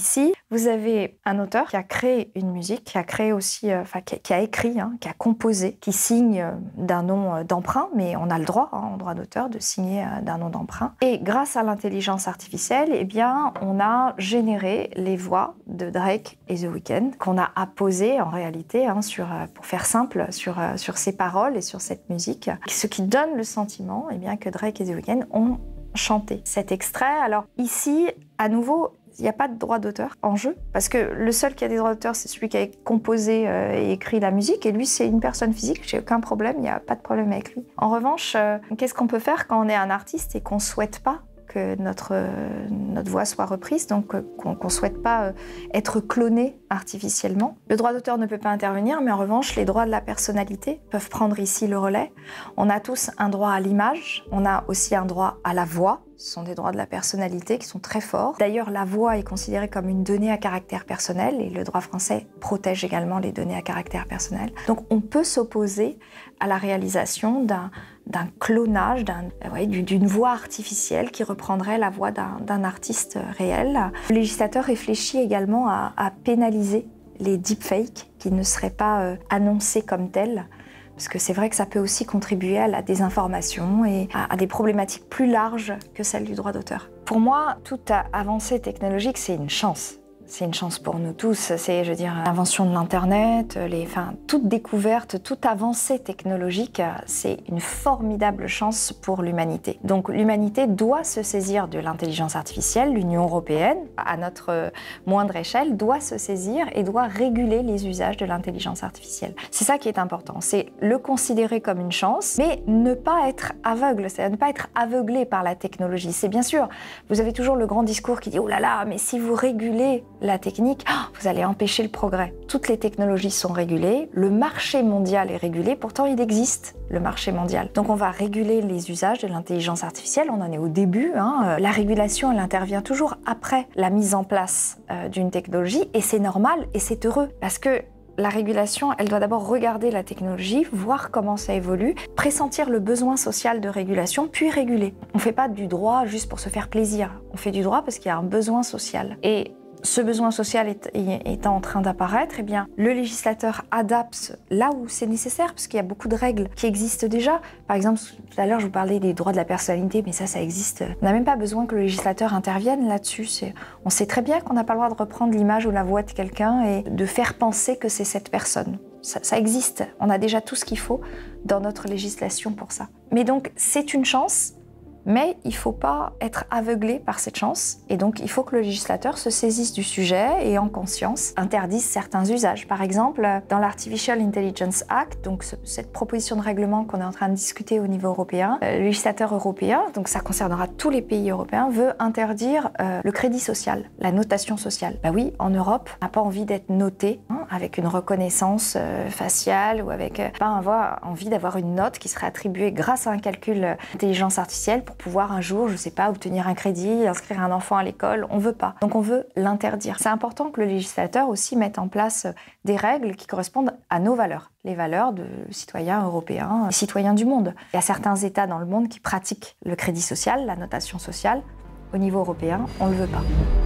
vous avez un auteur qui a créé une musique, qui a créé aussi, qui a écrit, hein, qui a composé, qui signe d'un nom d'emprunt, mais on a le droit, hein, en droit d'auteur, de signer d'un nom d'emprunt. Et grâce à l'intelligence artificielle, eh bien, on a généré les voix de Drake et The Weeknd, qu'on a apposées en réalité, hein, pour faire simple, sur ces paroles et sur cette musique, ce qui donne le sentiment, eh bien, que Drake et The Weeknd ont chanté cet extrait. Alors ici, à nouveau, il n'y a pas de droit d'auteur en jeu, parce que le seul qui a des droits d'auteur, c'est celui qui a composé et écrit la musique, et lui, c'est une personne physique, j'ai aucun problème, il n'y a pas de problème avec lui. En revanche, qu'est-ce qu'on peut faire quand on est un artiste et qu'on ne souhaite pas que notre voix soit reprise, donc qu'on ne souhaite pas être cloné artificiellement? Le droit d'auteur ne peut pas intervenir, mais en revanche, les droits de la personnalité peuvent prendre ici le relais. On a tous un droit à l'image, on a aussi un droit à la voix. Ce sont des droits de la personnalité qui sont très forts. D'ailleurs, la voix est considérée comme une donnée à caractère personnel et le droit français protège également les données à caractère personnel. Donc on peut s'opposer à la réalisation d'un clonage, d'une voix artificielle qui reprendrait la voix d'un artiste réel. Le législateur réfléchit également à pénaliser les deepfakes qui ne seraient pas annoncés comme tels. Parce que c'est vrai que ça peut aussi contribuer à la désinformation et à des problématiques plus larges que celles du droit d'auteur. Pour moi, toute avancée technologique, c'est une chance. C'est une chance pour nous tous. C'est, je veux dire, l'invention de l'Internet, toute découverte, toute avancée technologique, c'est une formidable chance pour l'humanité. Donc l'humanité doit se saisir de l'intelligence artificielle. L'Union européenne, à notre moindre échelle, doit se saisir et doit réguler les usages de l'intelligence artificielle. C'est ça qui est important. C'est le considérer comme une chance, mais ne pas être aveugle, c'est-à-dire ne pas être aveuglé par la technologie. C'est bien sûr, vous avez toujours le grand discours qui dit « Oh là là, mais si vous régulez la technique, vous allez empêcher le progrès. » Toutes les technologies sont régulées, le marché mondial est régulé, pourtant il existe le marché mondial. Donc on va réguler les usages de l'intelligence artificielle, on en est au début. La régulation, elle intervient toujours après la mise en place d'une technologie, et c'est normal et c'est heureux, parce que la régulation, elle doit d'abord regarder la technologie, voir comment ça évolue, pressentir le besoin social de régulation, puis réguler. On ne fait pas du droit juste pour se faire plaisir, on fait du droit parce qu'il y a un besoin social. Et ce besoin social étant en train d'apparaître, eh bien, le législateur adapte là où c'est nécessaire, parce qu'il y a beaucoup de règles qui existent déjà. Par exemple, tout à l'heure, je vous parlais des droits de la personnalité, mais ça existe. On n'a même pas besoin que le législateur intervienne là-dessus. On sait très bien qu'on n'a pas le droit de reprendre l'image ou la voix de quelqu'un et de faire penser que c'est cette personne. Ça existe. On a déjà tout ce qu'il faut dans notre législation pour ça. Mais donc, c'est une chance. Mais il ne faut pas être aveuglé par cette chance, et donc il faut que le législateur se saisisse du sujet et en conscience interdise certains usages. Par exemple, dans l'Artificial Intelligence Act, donc cette proposition de règlement qu'on est en train de discuter au niveau européen, le législateur européen, donc ça concernera tous les pays européens, veut interdire le crédit social, la notation sociale. Bah oui, en Europe, on n'a pas envie d'être noté avec une reconnaissance faciale ou avec pas avoir envie d'avoir une note qui serait attribuée grâce à un calcul d'intelligence artificielle pour pouvoir un jour, je sais pas, obtenir un crédit, inscrire un enfant à l'école. On veut pas. Donc on veut l'interdire. C'est important que le législateur aussi mette en place des règles qui correspondent à nos valeurs, les valeurs de citoyens européens, citoyens du monde. Il y a certains États dans le monde qui pratiquent le crédit social, la notation sociale. Au niveau européen, on le veut pas.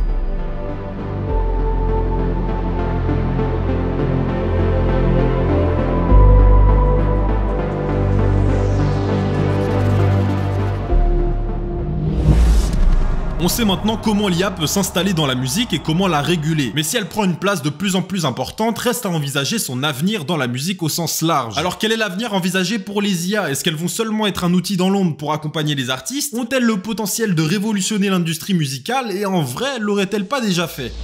On sait maintenant comment l'IA peut s'installer dans la musique et comment la réguler. Mais si elle prend une place de plus en plus importante, reste à envisager son avenir dans la musique au sens large. Alors quel est l'avenir envisagé pour les IA? Est-ce qu'elles vont seulement être un outil dans l'ombre pour accompagner les artistes? Ont-elles le potentiel de révolutionner l'industrie musicale? Et en vrai, l'auraient-elles pas déjà fait?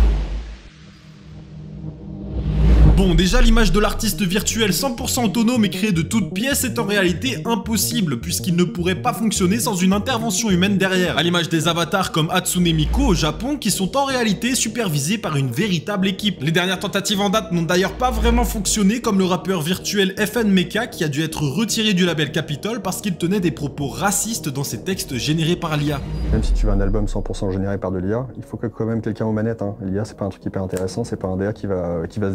Bon, déjà l'image de l'artiste virtuel 100% autonome et créé de toutes pièces est en réalité impossible, puisqu'il ne pourrait pas fonctionner sans une intervention humaine derrière, à l'image des avatars comme Hatsune Miku au Japon, qui sont en réalité supervisés par une véritable équipe. Les dernières tentatives en date n'ont d'ailleurs pas vraiment fonctionné, comme le rappeur virtuel FN Mecha, qui a dû être retiré du label Capitol parce qu'il tenait des propos racistes dans ses textes générés par l'IA. Même si tu veux un album 100% généré par de l'IA, il faut que quand même quelqu'un aux manettes. L'IA, c'est pas un truc hyper intéressant, c'est pas un DA qui va se dire d'elle-même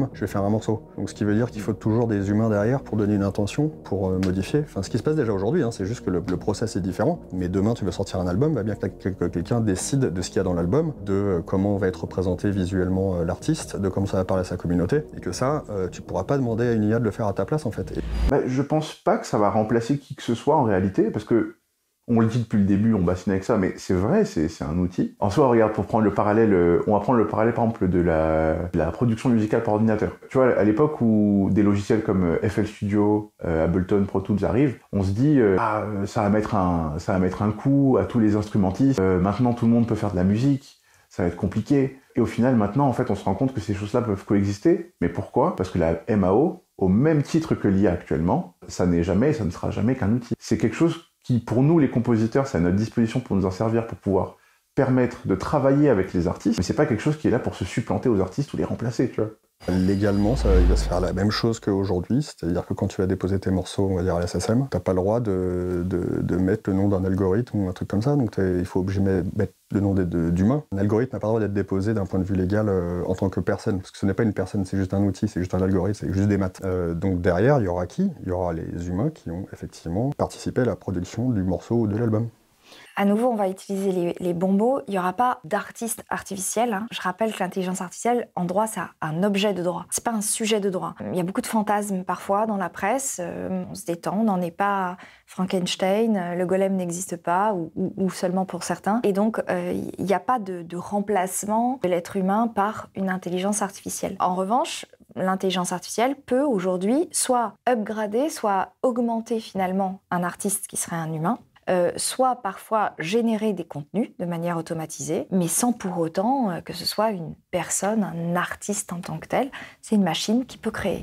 moi-même, je vais faire un morceau. Donc ce qui veut dire qu'il faut toujours des humains derrière pour donner une intention, pour modifier. Enfin, ce qui se passe déjà aujourd'hui, hein, c'est juste que le process est différent. Mais demain, tu veux sortir un album, va bien que quelqu'un décide de ce qu'il y a dans l'album, de comment va être représenté visuellement l'artiste, de comment ça va parler à sa communauté, et que ça, tu pourras pas demander à une IA de le faire à ta place en fait. Je pense pas que ça va remplacer qui que ce soit en réalité, parce que on le dit depuis le début, on bassine avec ça, mais c'est vrai, c'est un outil. En soi, regarde, pour prendre le parallèle, on va prendre le parallèle par exemple de la production musicale par ordinateur. Tu vois, à l'époque où des logiciels comme FL Studio, Ableton, Pro Tools arrivent, on se dit ça va mettre un coup à tous les instrumentistes. Maintenant, tout le monde peut faire de la musique, ça va être compliqué. Et au final, maintenant, en fait, on se rend compte que ces choses-là peuvent coexister. Mais pourquoi? Parce que la MAO, au même titre que l'IA actuellement, ça n'est jamais et ça ne sera jamais qu'un outil. C'est quelque chose qui, pour nous, les compositeurs, c'est à notre disposition pour nous en servir, pour pouvoir permettre de travailler avec les artistes, mais c'est pas quelque chose qui est là pour se supplanter aux artistes ou les remplacer, tu vois. Légalement, il va se faire la même chose qu'aujourd'hui, c'est-à-dire que quand tu vas déposer tes morceaux, on va dire à la SSM, t'as pas le droit de mettre le nom d'un algorithme ou un truc comme ça, donc il faut obligé de mettre le nom d'humain. Un algorithme n'a pas le droit d'être déposé d'un point de vue légal en tant que personne, parce que ce n'est pas une personne, c'est juste un outil, c'est juste un algorithme, c'est juste des maths. Donc derrière, il y aura qui? Il y aura les humains qui ont effectivement participé à la production du morceau ou de l'album. À nouveau, on va utiliser les bons mots. Il n'y aura pas d'artiste artificiel. Hein. Je rappelle que l'intelligence artificielle, en droit, c'est un objet de droit. C'est pas un sujet de droit. Il y a beaucoup de fantasmes parfois dans la presse. On se détend, on n'en est pas Frankenstein, le golem n'existe pas, ou seulement pour certains. Et donc, il n'y a pas de remplacement de l'être humain par une intelligence artificielle. En revanche, l'intelligence artificielle peut aujourd'hui soit upgrader, soit augmenter finalement un artiste qui serait un humain, soit parfois générer des contenus de manière automatisée, mais sans pour autant que ce soit une personne, un artiste en tant que tel. C'est une machine qui peut créer.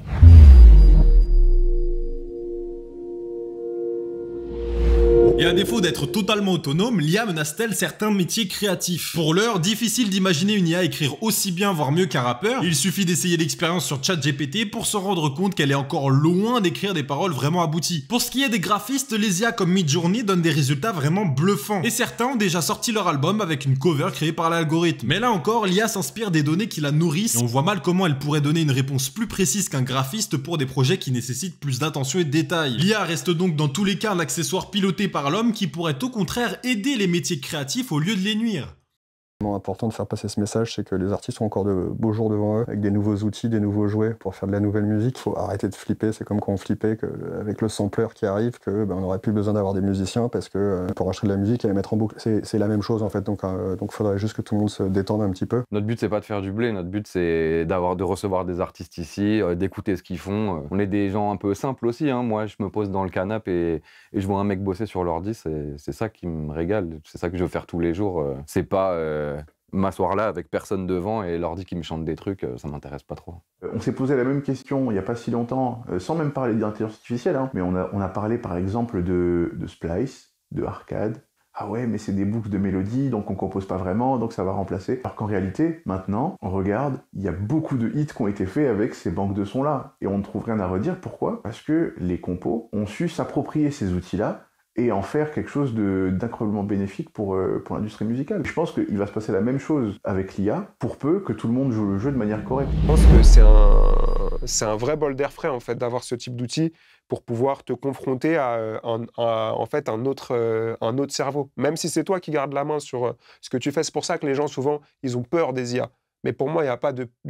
Et à défaut d'être totalement autonome, l'IA menace-t-elle certains métiers créatifs? Pour l'heure, difficile d'imaginer une IA écrire aussi bien, voire mieux qu'un rappeur. Il suffit d'essayer l'expérience sur ChatGPT pour se rendre compte qu'elle est encore loin d'écrire des paroles vraiment abouties. Pour ce qui est des graphistes, les IA comme Midjourney donnent des résultats vraiment bluffants. Et certains ont déjà sorti leur album avec une cover créée par l'algorithme. Mais là encore, l'IA s'inspire des données qui la nourrissent, et on voit mal comment elle pourrait donner une réponse plus précise qu'un graphiste pour des projets qui nécessitent plus d'attention et de détails. L'IA reste donc dans tous les cas un accessoire piloté par l'homme qui pourrait au contraire aider les métiers créatifs au lieu de les nuire. Important de faire passer ce message, c'est que les artistes ont encore de beaux jours devant eux, avec des nouveaux outils, des nouveaux jouets pour faire de la nouvelle musique. Il faut arrêter de flipper, c'est comme quand on flippait avec le sampler qui arrive, on n'aurait plus besoin d'avoir des musiciens parce que pour acheter de la musique et la mettre en boucle, c'est la même chose en fait, donc il faudrait juste que tout le monde se détende un petit peu. Notre but c'est pas de faire du blé, notre but c'est de recevoir des artistes ici, d'écouter ce qu'ils font. On est des gens un peu simples aussi, hein. Moi je me pose dans le canapé et je vois un mec bosser sur l'ordi, c'est ça qui me régale, c'est ça que je veux faire tous les jours. C'est pas m'asseoir là avec personne devant et l'ordi qui me chante des trucs, ça m'intéresse pas trop. On s'est posé la même question il n'y a pas si longtemps, sans même parler d'intelligence artificielle, hein, mais on a parlé par exemple de Splice, de Arcade. Ah ouais, mais c'est des boucles de mélodie, donc on compose pas vraiment, donc ça va remplacer. Alors qu'en réalité, maintenant, on regarde, il y a beaucoup de hits qui ont été faits avec ces banques de sons-là. Et on ne trouve rien à redire. Pourquoi? Parce que les compos ont su s'approprier ces outils-là et en faire quelque chose d'incroyablement bénéfique pour l'industrie musicale. Je pense qu'il va se passer la même chose avec l'IA, pour peu que tout le monde joue le jeu de manière correcte. Je pense que c'est un vrai bol d'air frais en fait, d'avoir ce type d'outil pour pouvoir te confronter à en fait, un autre cerveau. Même si c'est toi qui gardes la main sur ce que tu fais, c'est pour ça que les gens souvent, ils ont peur des IA. Mais pour moi, il n'y a pas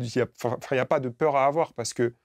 de peur à avoir parce que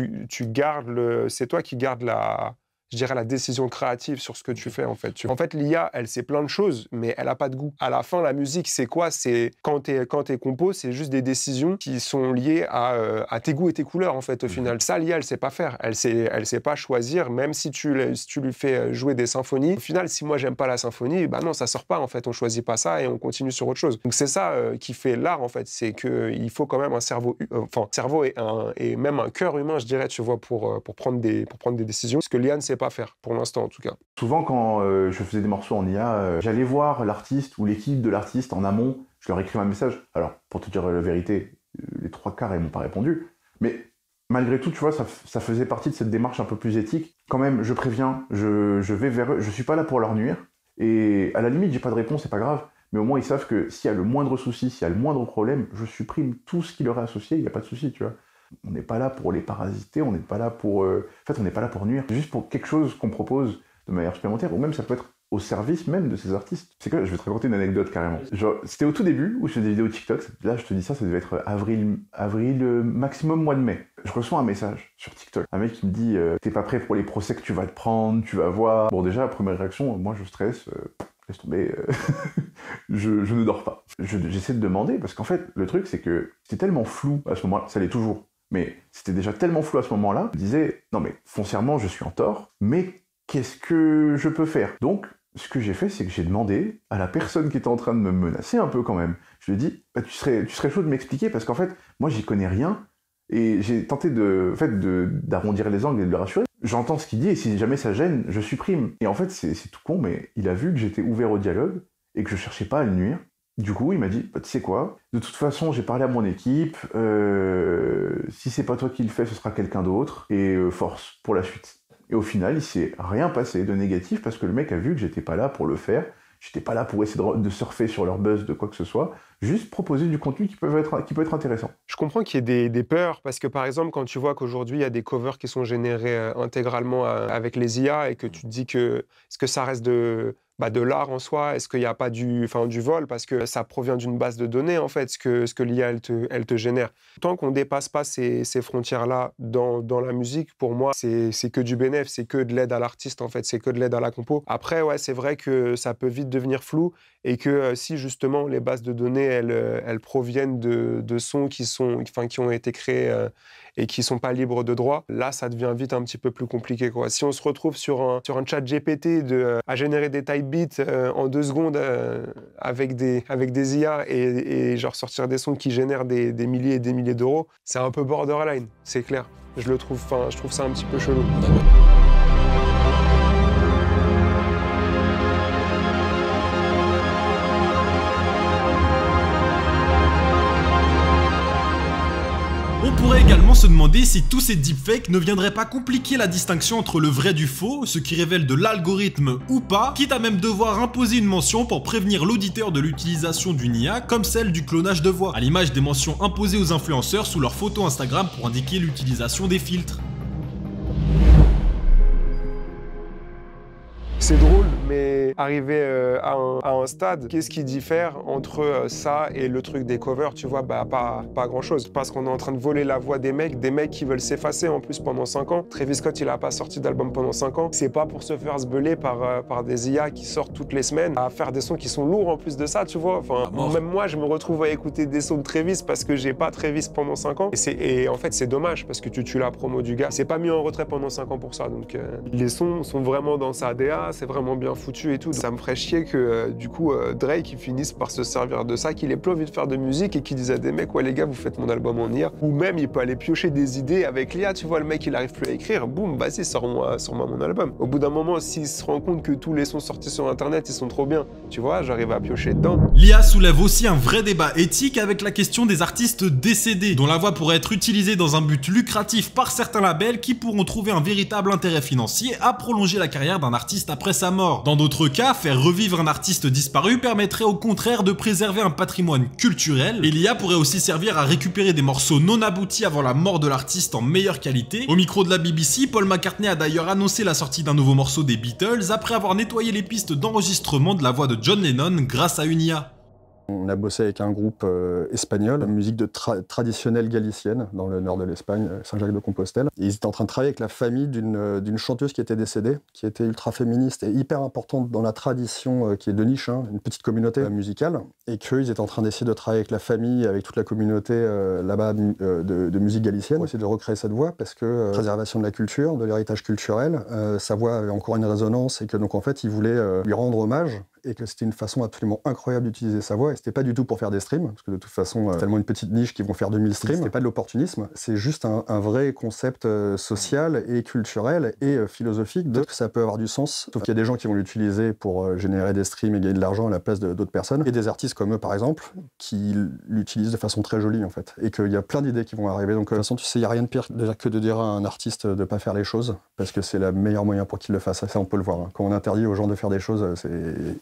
c'est toi qui gardes la décision créative sur ce que tu fais, en fait. En fait, l'IA, elle sait plein de choses, mais elle n'a pas de goût. À la fin, la musique, c'est quoi? C'est quand t'es compo, c'est juste des décisions qui sont liées à tes goûts et tes couleurs, en fait, au final. Ça, l'IA, elle sait pas faire. Elle sait pas choisir, même si tu lui fais jouer des symphonies. Au final, si moi, j'aime pas la symphonie, bah non, ça sort pas, en fait. On choisit pas ça et on continue sur autre chose. Donc, c'est ça qui fait l'art, en fait. C'est qu'il faut quand même un cerveau, cerveau et même un cœur humain, je dirais, tu vois, pour prendre des décisions. Ce que l'IA ne sait pas faire, pour l'instant en tout cas. Souvent quand je faisais des morceaux en IA, j'allais voir l'artiste ou l'équipe de l'artiste en amont, je leur écrivais un message. Alors, pour te dire la vérité, les 3/4 ils m'ont pas répondu, mais malgré tout, tu vois, ça faisait partie de cette démarche un peu plus éthique. Quand même, je préviens, je vais vers eux, je suis pas là pour leur nuire, et à la limite, j'ai pas de réponse, c'est pas grave, mais au moins ils savent que s'il y a le moindre souci, s'il y a le moindre problème, je supprime tout ce qui leur est associé, il n'y a pas de souci, tu vois. On n'est pas là pour les parasiter, on n'est pas là pour... En fait, on n'est pas là pour nuire. C'est juste pour quelque chose qu'on propose de manière supplémentaire, ou même ça peut être au service même de ces artistes. C'est que je vais te raconter une anecdote carrément. Genre, c'était au tout début où je faisais des vidéos TikTok. Là, je te dis ça devait être avril, maximum mois de mai. Je reçois un message sur TikTok. Un mec qui me dit t'es pas prêt pour les procès que tu vas te prendre, tu vas voir. Bon, déjà, la première réaction, moi je stresse. Laisse tomber, je ne dors pas. J'essaie de demander, parce qu'en fait, le truc, c'est que c'était tellement flou à ce moment-là, ça l'est toujours, mais c'était déjà tellement flou à ce moment-là, je disais, non mais foncièrement, je suis en tort, mais qu'est-ce que je peux faire? Donc, ce que j'ai fait, c'est que j'ai demandé à la personne qui était en train de me menacer un peu quand même, je lui ai dit, bah, tu serais chaud de m'expliquer, parce qu'en fait, moi, j'y connais rien, et j'ai tenté d'arrondir les angles et de le rassurer. J'entends ce qu'il dit et si jamais ça gêne, je supprime. Et en fait, c'est tout con, mais il a vu que j'étais ouvert au dialogue et que je cherchais pas à le nuire. Du coup, il m'a dit, bah, tu sais quoi, de toute façon, j'ai parlé à mon équipe, si c'est pas toi qui le fais, ce sera quelqu'un d'autre, et force pour la suite. Et au final, il s'est rien passé de négatif parce que le mec a vu que j'étais pas là pour le faire, j'étais pas là pour essayer de surfer sur leur buzz de quoi que ce soit, juste proposer du contenu qui peut être intéressant. Je comprends qu'il y ait des peurs, parce que par exemple, quand tu vois qu'aujourd'hui, il y a des covers qui sont générés intégralement avec les IA et que tu te dis que est-ce que ça reste de l'art en soi, est-ce qu'il n'y a pas du vol, parce que ça provient d'une base de données, en fait, ce que l'IA, elle te génère. Tant qu'on ne dépasse pas ces frontières-là dans la musique, pour moi, c'est que du bénéf, c'est que de l'aide à l'artiste, en fait, c'est que de l'aide à la compo. Après, ouais, c'est vrai que ça peut vite devenir flou et que si, justement, les bases de données, elles proviennent de sons qui ont été créés et qui ne sont pas libres de droit, là, ça devient vite un petit peu plus compliqué, quoi. Si on se retrouve sur un chat GPT à générer des type beats en 2 secondes avec des IA et genre sortir des sons qui génèrent des milliers et des milliers d'euros, c'est un peu borderline, c'est clair. Je trouve ça un petit peu chelou. On pourrait également se demander si tous ces deepfakes ne viendraient pas compliquer la distinction entre le vrai du faux, ce qui révèle de l'algorithme ou pas, quitte à même devoir imposer une mention pour prévenir l'auditeur de l'utilisation d'une IA, comme celle du clonage de voix, à l'image des mentions imposées aux influenceurs sous leurs photos Instagram pour indiquer l'utilisation des filtres. C'est drôle, mais arrivé à un stade, qu'est-ce qui diffère entre ça et le truc des covers, tu vois, pas grand-chose. Parce qu'on est en train de voler la voix des mecs qui veulent s'effacer en plus pendant 5 ans. Travis Scott, il a pas sorti d'album pendant 5 ans. C'est pas pour se faire sbeller par des IA qui sortent toutes les semaines, à faire des sons qui sont lourds en plus de ça, tu vois. Enfin, même moi, je me retrouve à écouter des sons de Travis parce que j'ai pas Travis pendant 5 ans. Et en fait, c'est dommage parce que tu tues la promo du gars. C'est pas mis en retrait pendant 5 ans pour ça. Donc, les sons sont vraiment dans sa DA, c'est vraiment bien foutu et tout. Ça me ferait chier que du coup Drake il finisse par se servir de ça, qu'il ait plus envie de faire de musique et qu'il dise à des mecs ouais les gars vous faites mon album en IA, ou même il peut aller piocher des idées avec l'IA, tu vois, le mec il arrive plus à écrire, boum, vas-y sors-moi mon album. Au bout d'un moment, s'il se rend compte que tous les sons sortis sur internet ils sont trop bien, tu vois, j'arrive à piocher dedans. L'IA soulève aussi un vrai débat éthique avec la question des artistes décédés, dont la voix pourrait être utilisée dans un but lucratif par certains labels qui pourront trouver un véritable intérêt financier à prolonger la carrière d'un artiste après sa mort. Dans d'autres cas, faire revivre un artiste disparu permettrait au contraire de préserver un patrimoine culturel, et l'IA pourrait aussi servir à récupérer des morceaux non aboutis avant la mort de l'artiste en meilleure qualité. Au micro de la BBC, Paul McCartney a d'ailleurs annoncé la sortie d'un nouveau morceau des Beatles après avoir nettoyé les pistes d'enregistrement de la voix de John Lennon grâce à une IA. On a bossé avec un groupe espagnol, musique traditionnelle galicienne, dans le nord de l'Espagne, Saint-Jacques-de-Compostelle. Ils étaient en train de travailler avec la famille d'une chanteuse qui était décédée, qui était ultra féministe et hyper importante dans la tradition qui est de niche, une petite communauté musicale, et qu'ils étaient en train d'essayer de travailler avec la famille, avec toute la communauté là-bas de musique galicienne, pour essayer de recréer cette voix, parce que préservation de la culture, de l'héritage culturel, sa voix avait encore une résonance, et que donc en fait ils voulaient lui rendre hommage, et que c'était une façon absolument incroyable d'utiliser sa voix, et c'était pas du tout pour faire des streams, parce que de toute façon, tellement une petite niche qui vont faire 2000 streams, c'était pas de l'opportunisme, c'est juste un vrai concept social et culturel et philosophique de ce que ça peut avoir du sens, sauf qu'il y a des gens qui vont l'utiliser pour générer des streams et gagner de l'argent à la place d'autres personnes, et des artistes comme eux par exemple, qui l'utilisent de façon très jolie en fait, et qu'il y a plein d'idées qui vont arriver, donc de toute façon tu sais, il n'y a rien de pire que de dire à un artiste de pas faire les choses, parce que c'est le meilleur moyen pour qu'il le fasse, ça on peut le voir, quand on interdit aux gens de faire des choses, c'est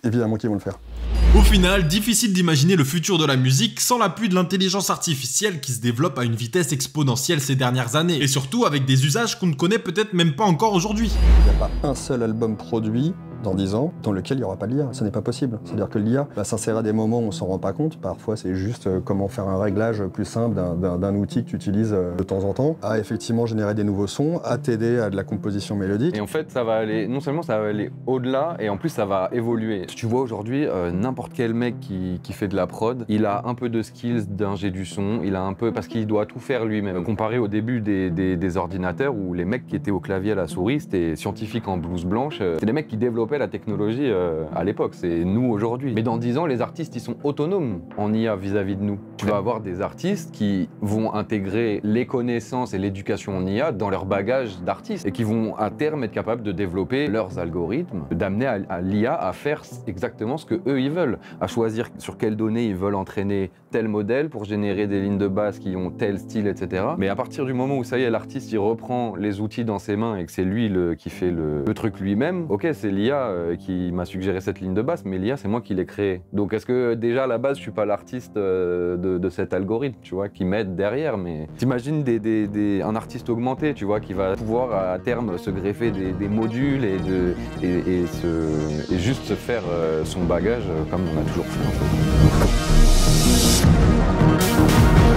évidemment qu'ils vont le faire. Au final, difficile d'imaginer le futur de la musique sans l'appui de l'intelligence artificielle qui se développe à une vitesse exponentielle ces dernières années, et surtout avec des usages qu'on ne connaît peut-être même pas encore aujourd'hui. Il n'y a pas un seul album produit dans 10 ans dans lequel il n'y aura pas de l'IA, ce n'est pas possible. C'est-à-dire que l'IA va s'insérer à des moments où on ne s'en rend pas compte, parfois c'est juste comment faire un réglage plus simple d'un outil que tu utilises de temps en temps, à effectivement générer des nouveaux sons, à t'aider à de la composition mélodique. Et en fait ça va aller, non seulement ça va aller au-delà, et en plus ça va évoluer. Tu vois aujourd'hui, n'importe quel mec qui fait de la prod, il a un peu de skills d'ingé du son, il a un peu, parce qu'il doit tout faire lui-même. Comparé au début des ordinateurs où les mecs qui étaient au clavier à la souris, c'était scientifiques en blouse blanche, c'est les mecs qui développaient la technologie à l'époque, c'est nous aujourd'hui. Mais dans 10 ans, les artistes, ils sont autonomes en IA vis-à-vis de nous. Tu vas avoir des artistes qui vont intégrer les connaissances et l'éducation en IA dans leur bagage d'artistes et qui vont à terme être capables de développer leurs algorithmes, d'amener à l'IA à faire exactement ce que eux ils veulent, à choisir sur quelles données ils veulent entraîner tel modèle pour générer des lignes de basse qui ont tel style, etc. Mais à partir du moment où ça y est, l'artiste il reprend les outils dans ses mains et que c'est lui qui fait le truc lui-même, ok, c'est l'IA qui m'a suggéré cette ligne de basse, mais l'IA c'est moi qui l'ai créée. Donc est-ce que déjà à la base je suis pas l'artiste de cet algorithme, tu vois, qui m'aide derrière, mais t'imagines un artiste augmenté, tu vois, qui va pouvoir à terme se greffer des modules et juste se faire son bagage comme on a toujours fait en fait.